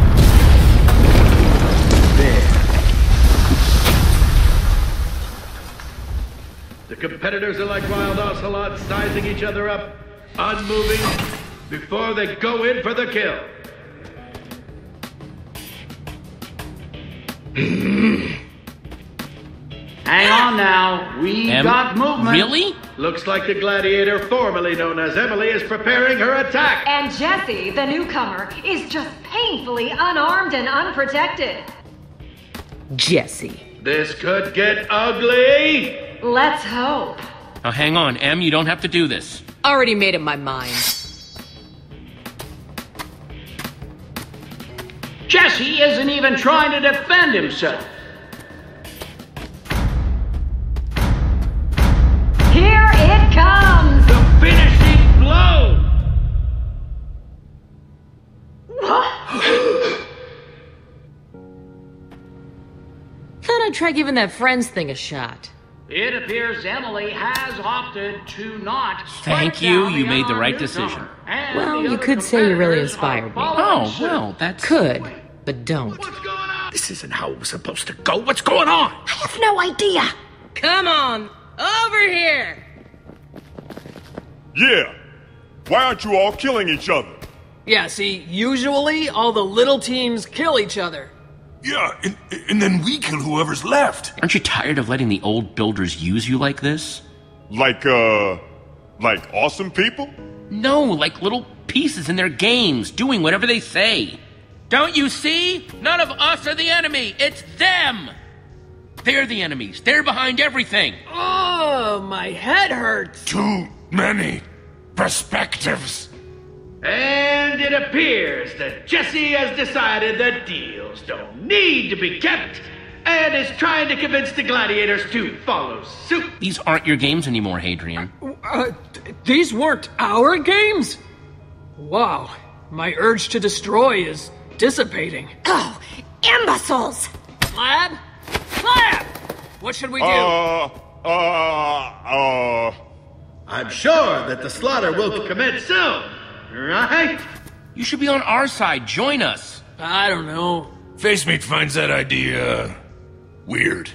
There. The competitors are like wild ocelots, sizing each other up, unmoving, before they go in for the kill. Hang on now. We got movement. Really? Looks like the gladiator formerly known as Emily is preparing her attack. And Jesse, the newcomer, is just painfully unarmed and unprotected. Jesse. This could get ugly. Let's hope. Now hang on, Em, you don't have to do this. Already made up my mind. Jesse isn't even trying to defend himself. Here it comes! The finishing blow! Thought I'd try giving that friends thing a shot. It appears Emily has opted to not. Thank you, you made the right decision. Well, you could say you really inspired me. Oh, well, that's... Could, but don't. This isn't how it was supposed to go. What's going on? I have no idea. Come on, over here. Yeah. Why aren't you all killing each other? Yeah, see, usually all the little teams kill each other. Yeah, and then we kill whoever's left. Aren't you tired of letting the old builders use you like this? Like awesome people? No, like little pieces in their games, doing whatever they say. Don't you see? None of us are the enemy. It's them. They're the enemies. They're behind everything. Oh, my head hurts. Too many perspectives. And it appears that Jesse has decided that deals don't need to be kept and is trying to convince the gladiators to follow suit. These aren't your games anymore, Hadrian. These weren't our games? Wow, my urge to destroy is dissipating. Oh, imbeciles! Slab? Slab! What should we do? I'm sure that the slaughter will commence soon, right? You should be on our side. Join us. I don't know. Facemeat finds that idea weird.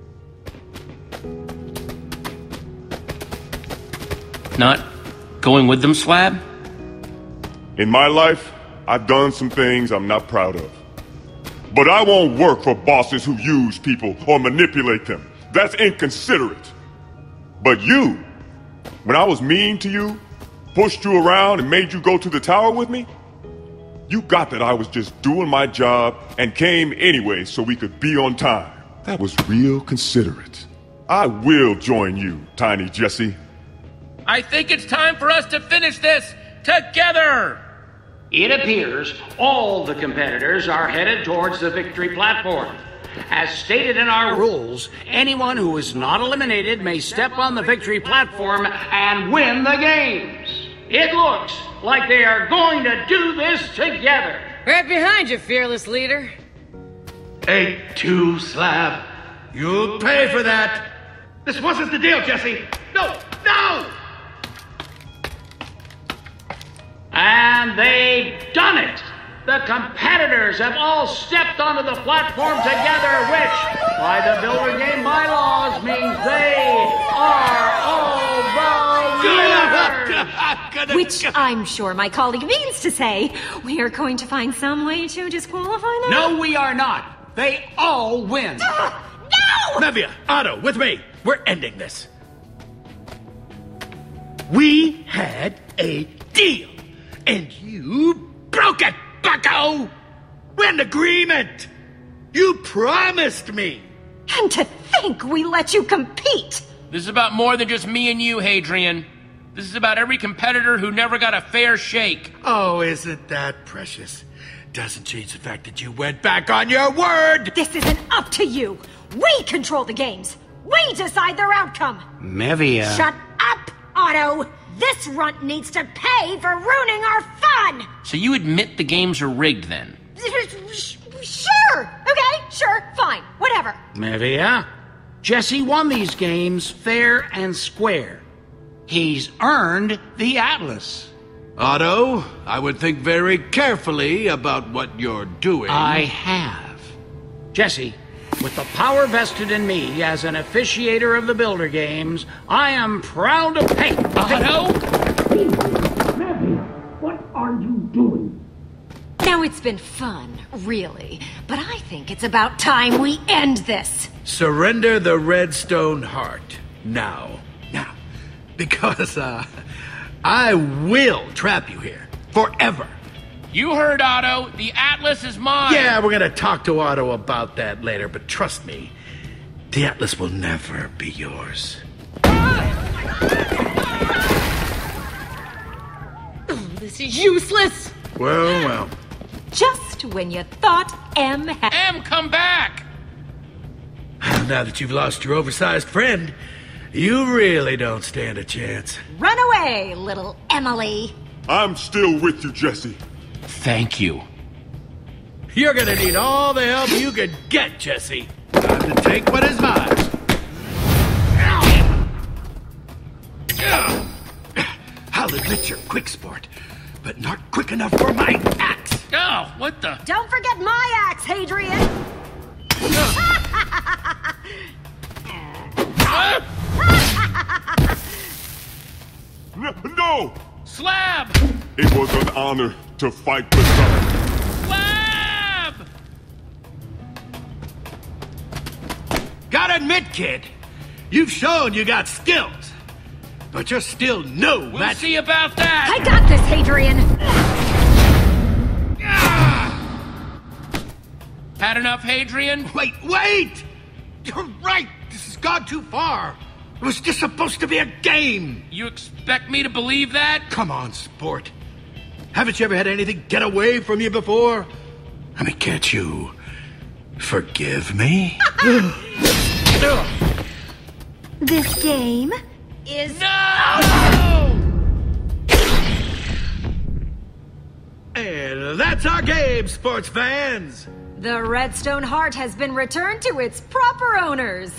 Not going with them, Slab? In my life, I've done some things I'm not proud of. But I won't work for bosses who use people or manipulate them. That's inconsiderate. But you, when I was mean to you, pushed you around and made you go to the tower with me, you got that I was just doing my job and came anyway so we could be on time. That was real considerate. I will join you, Tiny Jesse. I think it's time for us to finish this together! It appears all the competitors are headed towards the victory platform. As stated in our rules, anyone who is not eliminated may step on the victory platform and win the games. It looks like they are going to do this together. Right behind you, fearless leader. 8-2 slab. You'll pay for that. This wasn't the deal, Jesse. No, no! And they've done it! The competitors have all stepped onto the platform together, which, by the Builder Game bylaws, means they are all the winners! Which I'm sure my colleague means to say, we are going to find some way to disqualify them. No, we are not. They all win. No! Nevia, Otto, with me. We're ending this. We had a deal, and you broke it, bucko! We had an agreement. You promised me. And to think we let you compete! This is about more than just me and you, Hadrian. This is about every competitor who never got a fair shake. Oh, isn't that precious? Doesn't change the fact that you went back on your word! This isn't up to you! We control the games! We decide their outcome! Mevia. Shut up, Otto! This runt needs to pay for ruining our fun! So you admit the games are rigged then? Sure! Okay, sure, fine, whatever. Mevia, Jesse won these games fair and square. He's earned the Atlas. Otto, I would think very carefully about what you're doing. I have. Jesse, with the power vested in me as an officiator of the Builder Games, I am proud to pay. Otto? What are you doing? Now it's been fun, really, but I think it's about time we end this. Surrender the Redstone Heart. Now. Now. Because, I will trap you here. Forever. You heard, Otto. The Atlas is mine. Yeah, we're gonna talk to Otto about that later, but trust me, the Atlas will never be yours. This is useless. Well. Just when you thought M had... M, come back! Now that you've lost your oversized friend, you really don't stand a chance. Run away, little Emily. I'm still with you, Jesse. Thank you. You're gonna need all the help you can get, Jesse. Time to take what is mine. I'll admit you're quick, sport, but not quick enough for my axe. Oh, what the? Don't forget my axe, Hadrian. No! Slab! It was an honor to fight with them. Slab! Gotta admit, kid, you've shown you got skills, but you're still no match. We'll see about that! I got this, Hadrian! Had enough, Hadrian? Wait! You're right! This has gone too far. It was just supposed to be a game. You expect me to believe that? Come on, sport. Haven't you ever had anything get away from you before? I mean, can't you forgive me? This game is... No! And that's our game, sports fans. The Redstone Heart has been returned to its proper owners.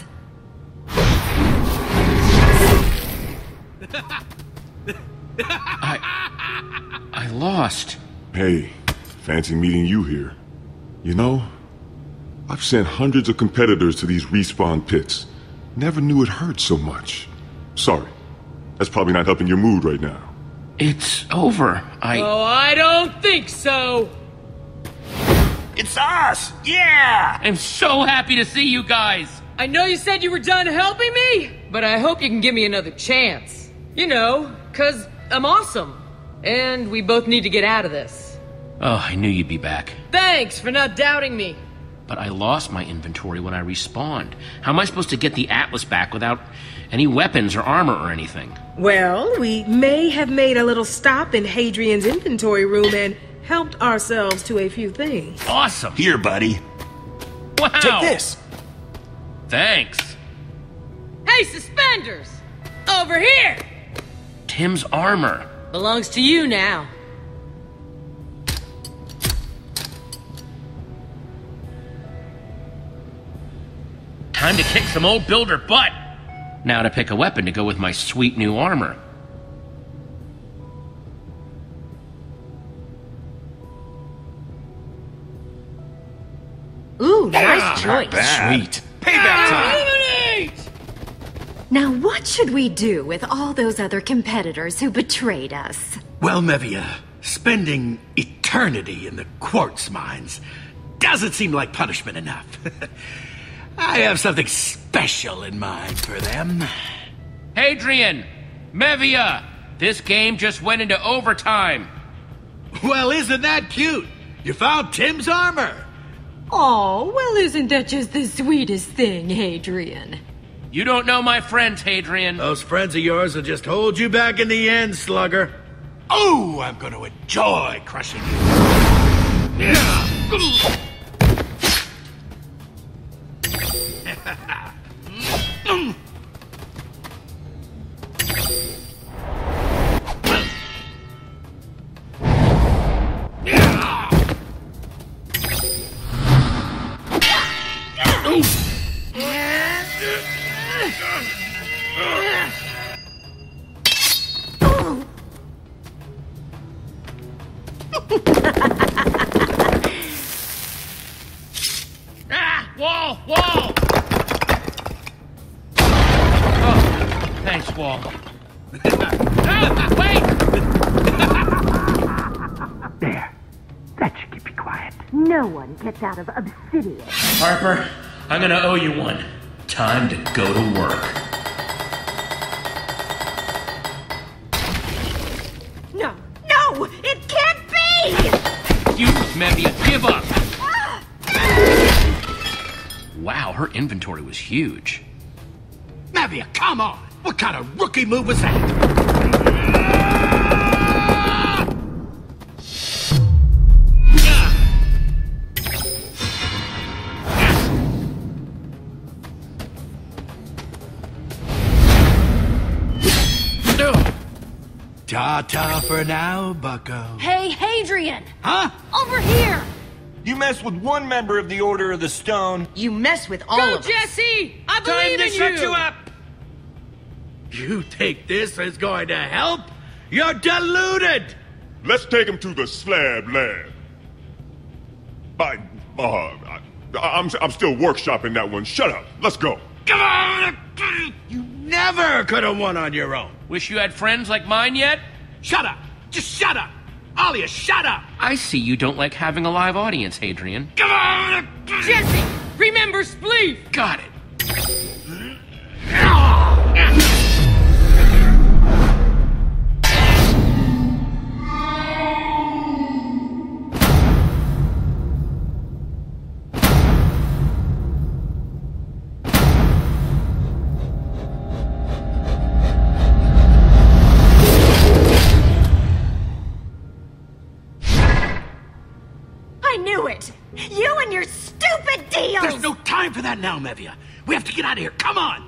I lost. Hey, fancy meeting you here. You know, I've sent hundreds of competitors to these respawn pits. Never knew it hurt so much. Sorry. That's probably not helping your mood right now. It's over. Oh, I don't think so. It's us! Yeah! I'm so happy to see you guys. I know you said you were done helping me, but I hope you can give me another chance. You know, 'cause I'm awesome. And we both need to get out of this. Oh, I knew you'd be back. Thanks for not doubting me. But I lost my inventory when I respawned. How am I supposed to get the Atlas back without any weapons or armor or anything? Well, we may have made a little stop in Hadrian's inventory room and helped ourselves to a few things. Awesome. Here, buddy. Wow. Take this. Thanks. Hey, Suspenders! Over here! Tim's armor. Belongs to you now. Time to kick some old builder butt. Now to pick a weapon to go with my sweet new armor. Ooh, nice choice. Sweet. Payback time. Now, what should we do with all those other competitors who betrayed us? Well, Mevia, spending eternity in the quartz mines doesn't seem like punishment enough. I have something special in mind for them. Hadrian! Mevia! This game just went into overtime. Well, isn't that cute? You found Tim's armor. Oh, well, isn't that just the sweetest thing, Hadrian? You don't know my friends, Hadrian. Those friends of yours will just hold you back in the end, slugger. Oh, I'm going to enjoy crushing you. Wall! Wall! Oh, thanks, Wall. Wait! There. That should keep you quiet. No one gets out of obsidian. Harper, I'm gonna owe you one. Time to go to work. No, no, it can't be! You, Mevia, give up! Wow, her inventory was huge. Mevia, come on! What kind of rookie move was that? Ta-ta for now, bucko. Hey, Hadrian! Huh? Over here! You mess with one member of the Order of the Stone. You mess with all Go, of us. Jesse! I Time believe to in shut you! you up! You think this is going to help? You're deluded! Let's take him to the slab lab. I'm still workshopping that one. Shut up. Let's go. Come on! You never could have won on your own. Wish you had friends like mine yet? Shut up! Just shut up! Alia, shut up! I see you don't like having a live audience, Hadrian. Come on! Jesse! Remember Spleef! Got it. I knew it! You and your stupid deals! There's no time for that now, Mevia. We have to get out of here. Come on!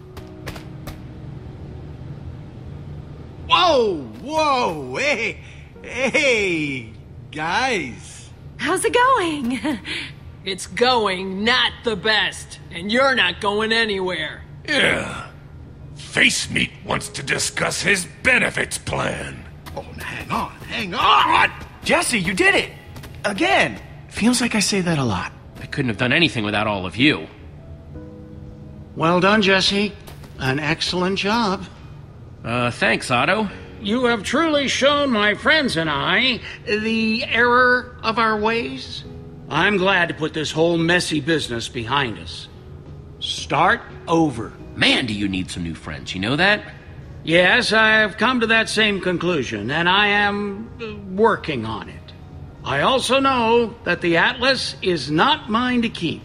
Whoa! Whoa! Hey, guys. How's it going? It's going not the best, and you're not going anywhere. Yeah. Face Meat wants to discuss his benefits plan. Oh, hang on! Jesse, you did it! Again! Feels like I say that a lot. I couldn't have done anything without all of you. Well done, Jesse. An excellent job. Thanks, Otto. You have truly shown my friends and I the error of our ways. I'm glad to put this whole messy business behind us. Start over. Man, do you need some new friends, you know that? Yes, I've come to that same conclusion, and I am working on it. I also know that the Atlas is not mine to keep.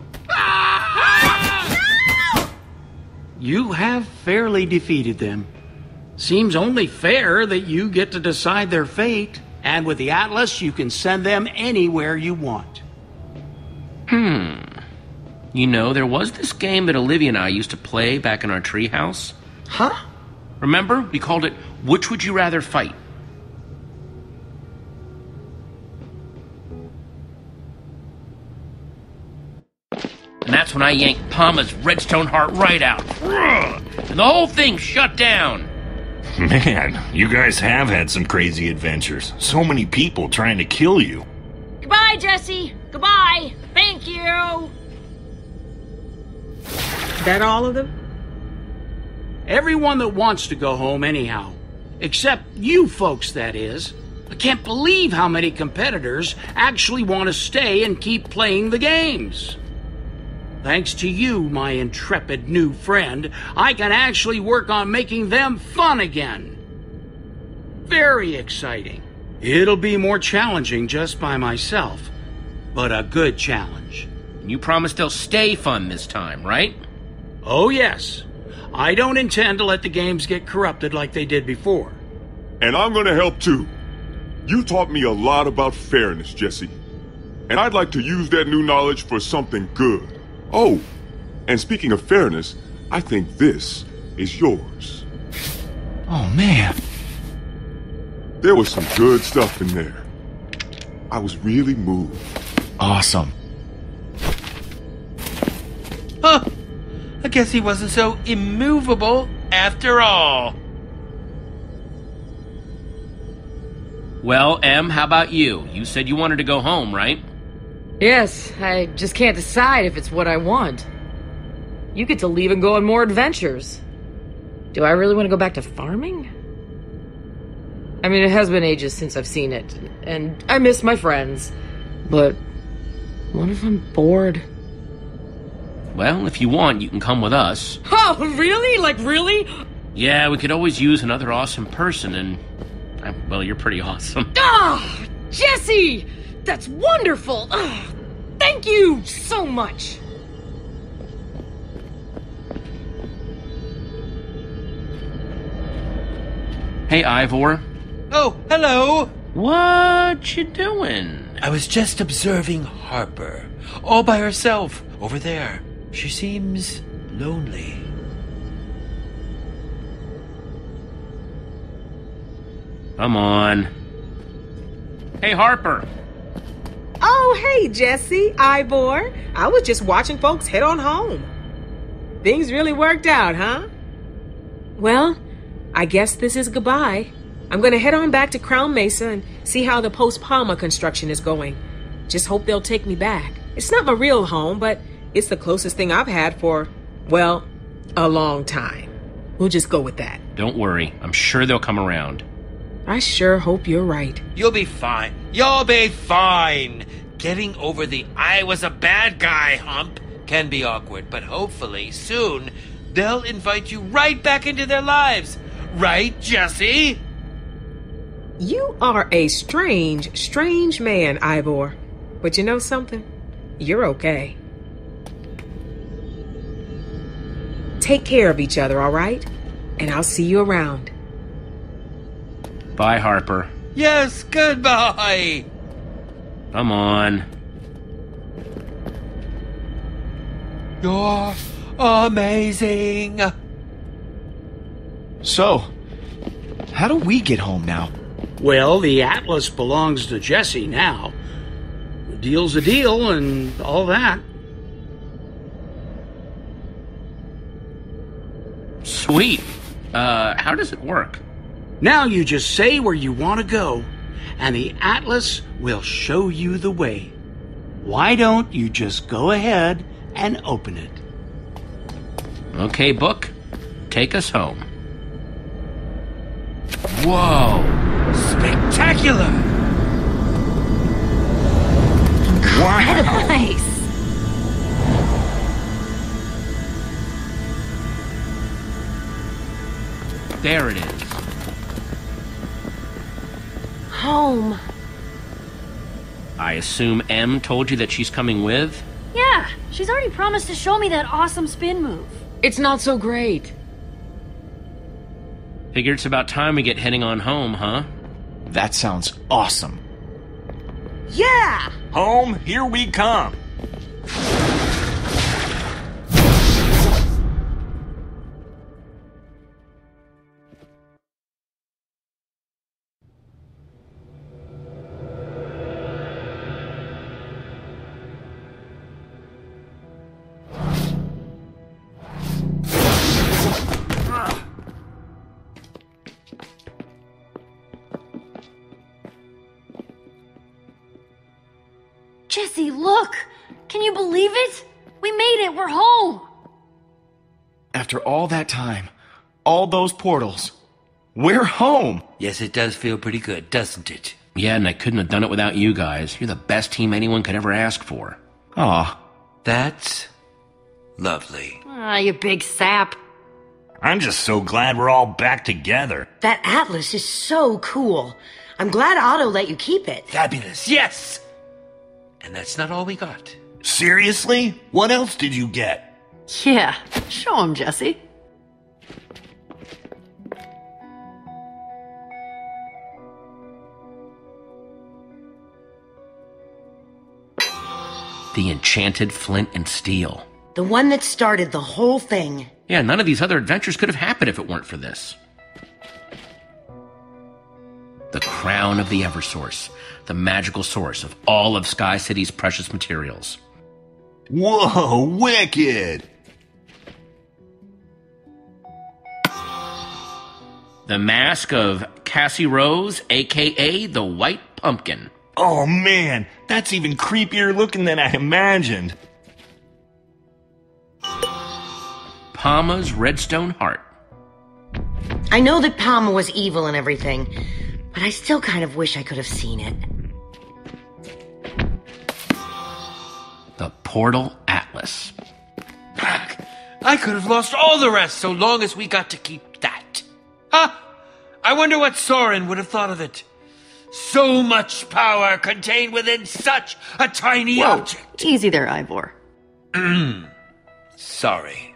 You have fairly defeated them. Seems only fair that you get to decide their fate, and with the Atlas, you can send them anywhere you want. You know, there was this game that Olivia and I used to play back in our treehouse. Huh? Remember? We called it Which Would You Rather Fight? And that's when I yanked Palma's redstone heart right out. And the whole thing shut down. Man, you guys have had some crazy adventures. So many people trying to kill you. Goodbye, Jesse. Goodbye. Thank you. That all of them? Everyone that wants to go home anyhow. Except you folks, that is. I can't believe how many competitors actually want to stay and keep playing the games. Thanks to you, my intrepid new friend, I can actually work on making them fun again. Very exciting. It'll be more challenging just by myself, but a good challenge. You promise they'll stay fun this time, right? Oh, yes. I don't intend to let the games get corrupted like they did before. And I'm gonna help too. You taught me a lot about fairness, Jesse. And I'd like to use that new knowledge for something good. Oh, and speaking of fairness, I think this is yours. Oh, man. There was some good stuff in there. I was really moved. Awesome. Huh. I guess he wasn't so immovable after all. Well, Em, how about you? You said you wanted to go home, right? Yes, I just can't decide if it's what I want. You get to leave and go on more adventures. Do I really want to go back to farming? I mean, it has been ages since I've seen it, and I miss my friends. But what if I'm bored? Well, if you want, you can come with us. Oh, really? Like, really? Yeah, we could always use another awesome person, and, well, you're pretty awesome. Oh, Jesse! That's wonderful! Oh, thank you so much! Hey, Ivor. Oh, hello. What you doing? I was just observing Harper, all by herself, over there. She seems lonely. Come on. Hey, Harper. Oh, hey, Jesse, Ivor. I was just watching folks head on home. Things really worked out, huh? Well, I guess this is goodbye. I'm gonna head on back to Crown Mesa and see how the post-Palma construction is going. Just hope they'll take me back. It's not my real home, but it's the closest thing I've had for, well, a long time. We'll just go with that. Don't worry. I'm sure they'll come around. I sure hope you're right. You'll be fine. You'll be fine. Getting over the I was a bad guy hump can be awkward, but hopefully soon they'll invite you right back into their lives. Right, Jesse? You are a strange, strange man, Ivor. But you know something? You're okay. Take care of each other, all right? And I'll see you around. Bye, Harper. Yes, goodbye. Come on. You're amazing. So, how do we get home now? Well, the Atlas belongs to Jesse now. The deal's a deal and all that. Sweet. How does it work? Now you just say where you want to go, and the Atlas will show you the way. Why don't you just go ahead and open it? Okay, Book. Take us home. Whoa! Spectacular! Incredible. Nice. There it is. Home. I assume M told you that she's coming with? Yeah, she's already promised to show me that awesome spin move. It's not so great. Figure it's about time we get heading on home, huh? That sounds awesome. Yeah! Home, here we come. Jesse, look! Can you believe it? We made it! We're home! After all that time, all those portals, we're home! Yes, it does feel pretty good, doesn't it? Yeah, and I couldn't have done it without you guys. You're the best team anyone could ever ask for. Aw. That's lovely. Ah, you big sap. I'm just so glad we're all back together. That atlas is so cool. I'm glad Otto let you keep it. Fabulous, yes! And that's not all we got. Seriously? What else did you get? Yeah, show him, Jesse. The enchanted flint and steel. The one that started the whole thing. Yeah, none of these other adventures could have happened if it weren't for this. The crown of the Eversource, the magical source of all of Sky City's precious materials. Whoa, wicked! The mask of Cassie Rose, aka the White Pumpkin. Oh man, that's even creepier looking than I imagined. Palma's Redstone Heart. I know that Palma was evil and everything, but I still kind of wish I could have seen it. The Portal Atlas. I could have lost all the rest so long as we got to keep that. Huh? I wonder what Soren would have thought of it. So much power contained within such a tiny object. Easy there, Ivor. Sorry.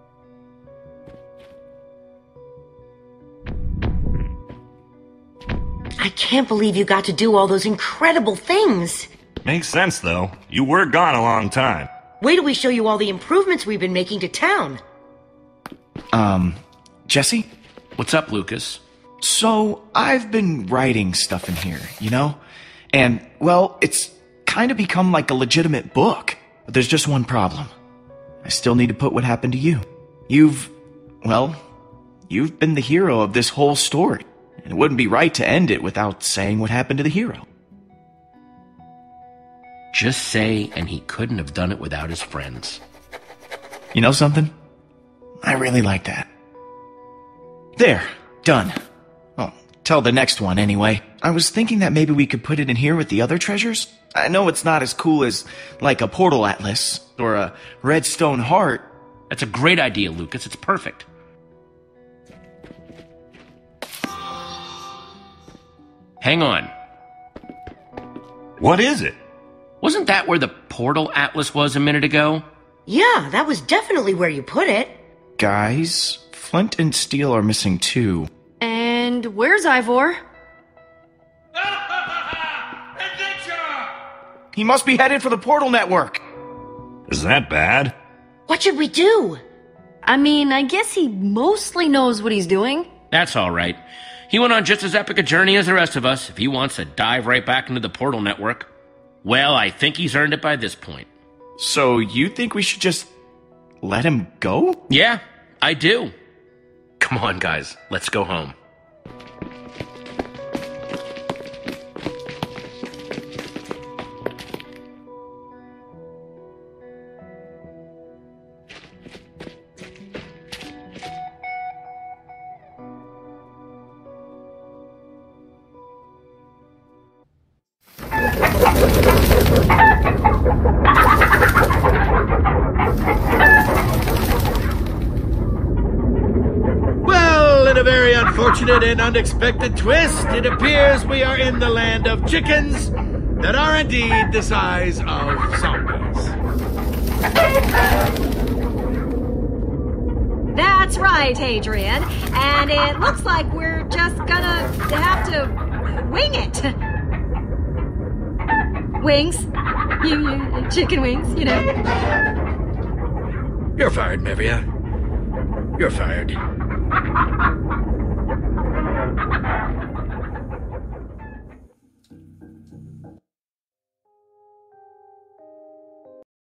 I can't believe you got to do all those incredible things. Makes sense, though. You were gone a long time. Wait till we show you all the improvements we've been making to town. Jesse? What's up, Lucas? So, I've been writing stuff in here, you know? And, well, it's kind of become like a legitimate book. But there's just one problem. I still need to put what happened to you. You've been the hero of this whole story. And it wouldn't be right to end it without saying what happened to the hero. Just say, and he couldn't have done it without his friends. You know something? I really like that. There, done. Well, tell the next one anyway. I was thinking that maybe we could put it in here with the other treasures. I know it's not as cool as, like, a portal atlas or a redstone heart. That's a great idea, Lucas. It's perfect. Hang on. What is it? Wasn't that where the portal atlas was a minute ago? Yeah, that was definitely where you put it. Guys, flint and steel are missing too. And where's Ivor? He must be headed for the portal network. Is that bad? What should we do? I mean, I guess he mostly knows what he's doing. That's all right. He went on just as epic a journey as the rest of us. If he wants to dive right back into the portal network, well, I think he's earned it by this point. So you think we should just let him go? Yeah, I do. Come on, guys. Let's go home. Well, in a very unfortunate and unexpected twist, it appears we are in the land of chickens that are indeed the size of zombies. That's right, Adrian. And it looks like we're just gonna have to wing it. Wings. You chicken wings, you know. You're fired, Mevia. You're fired.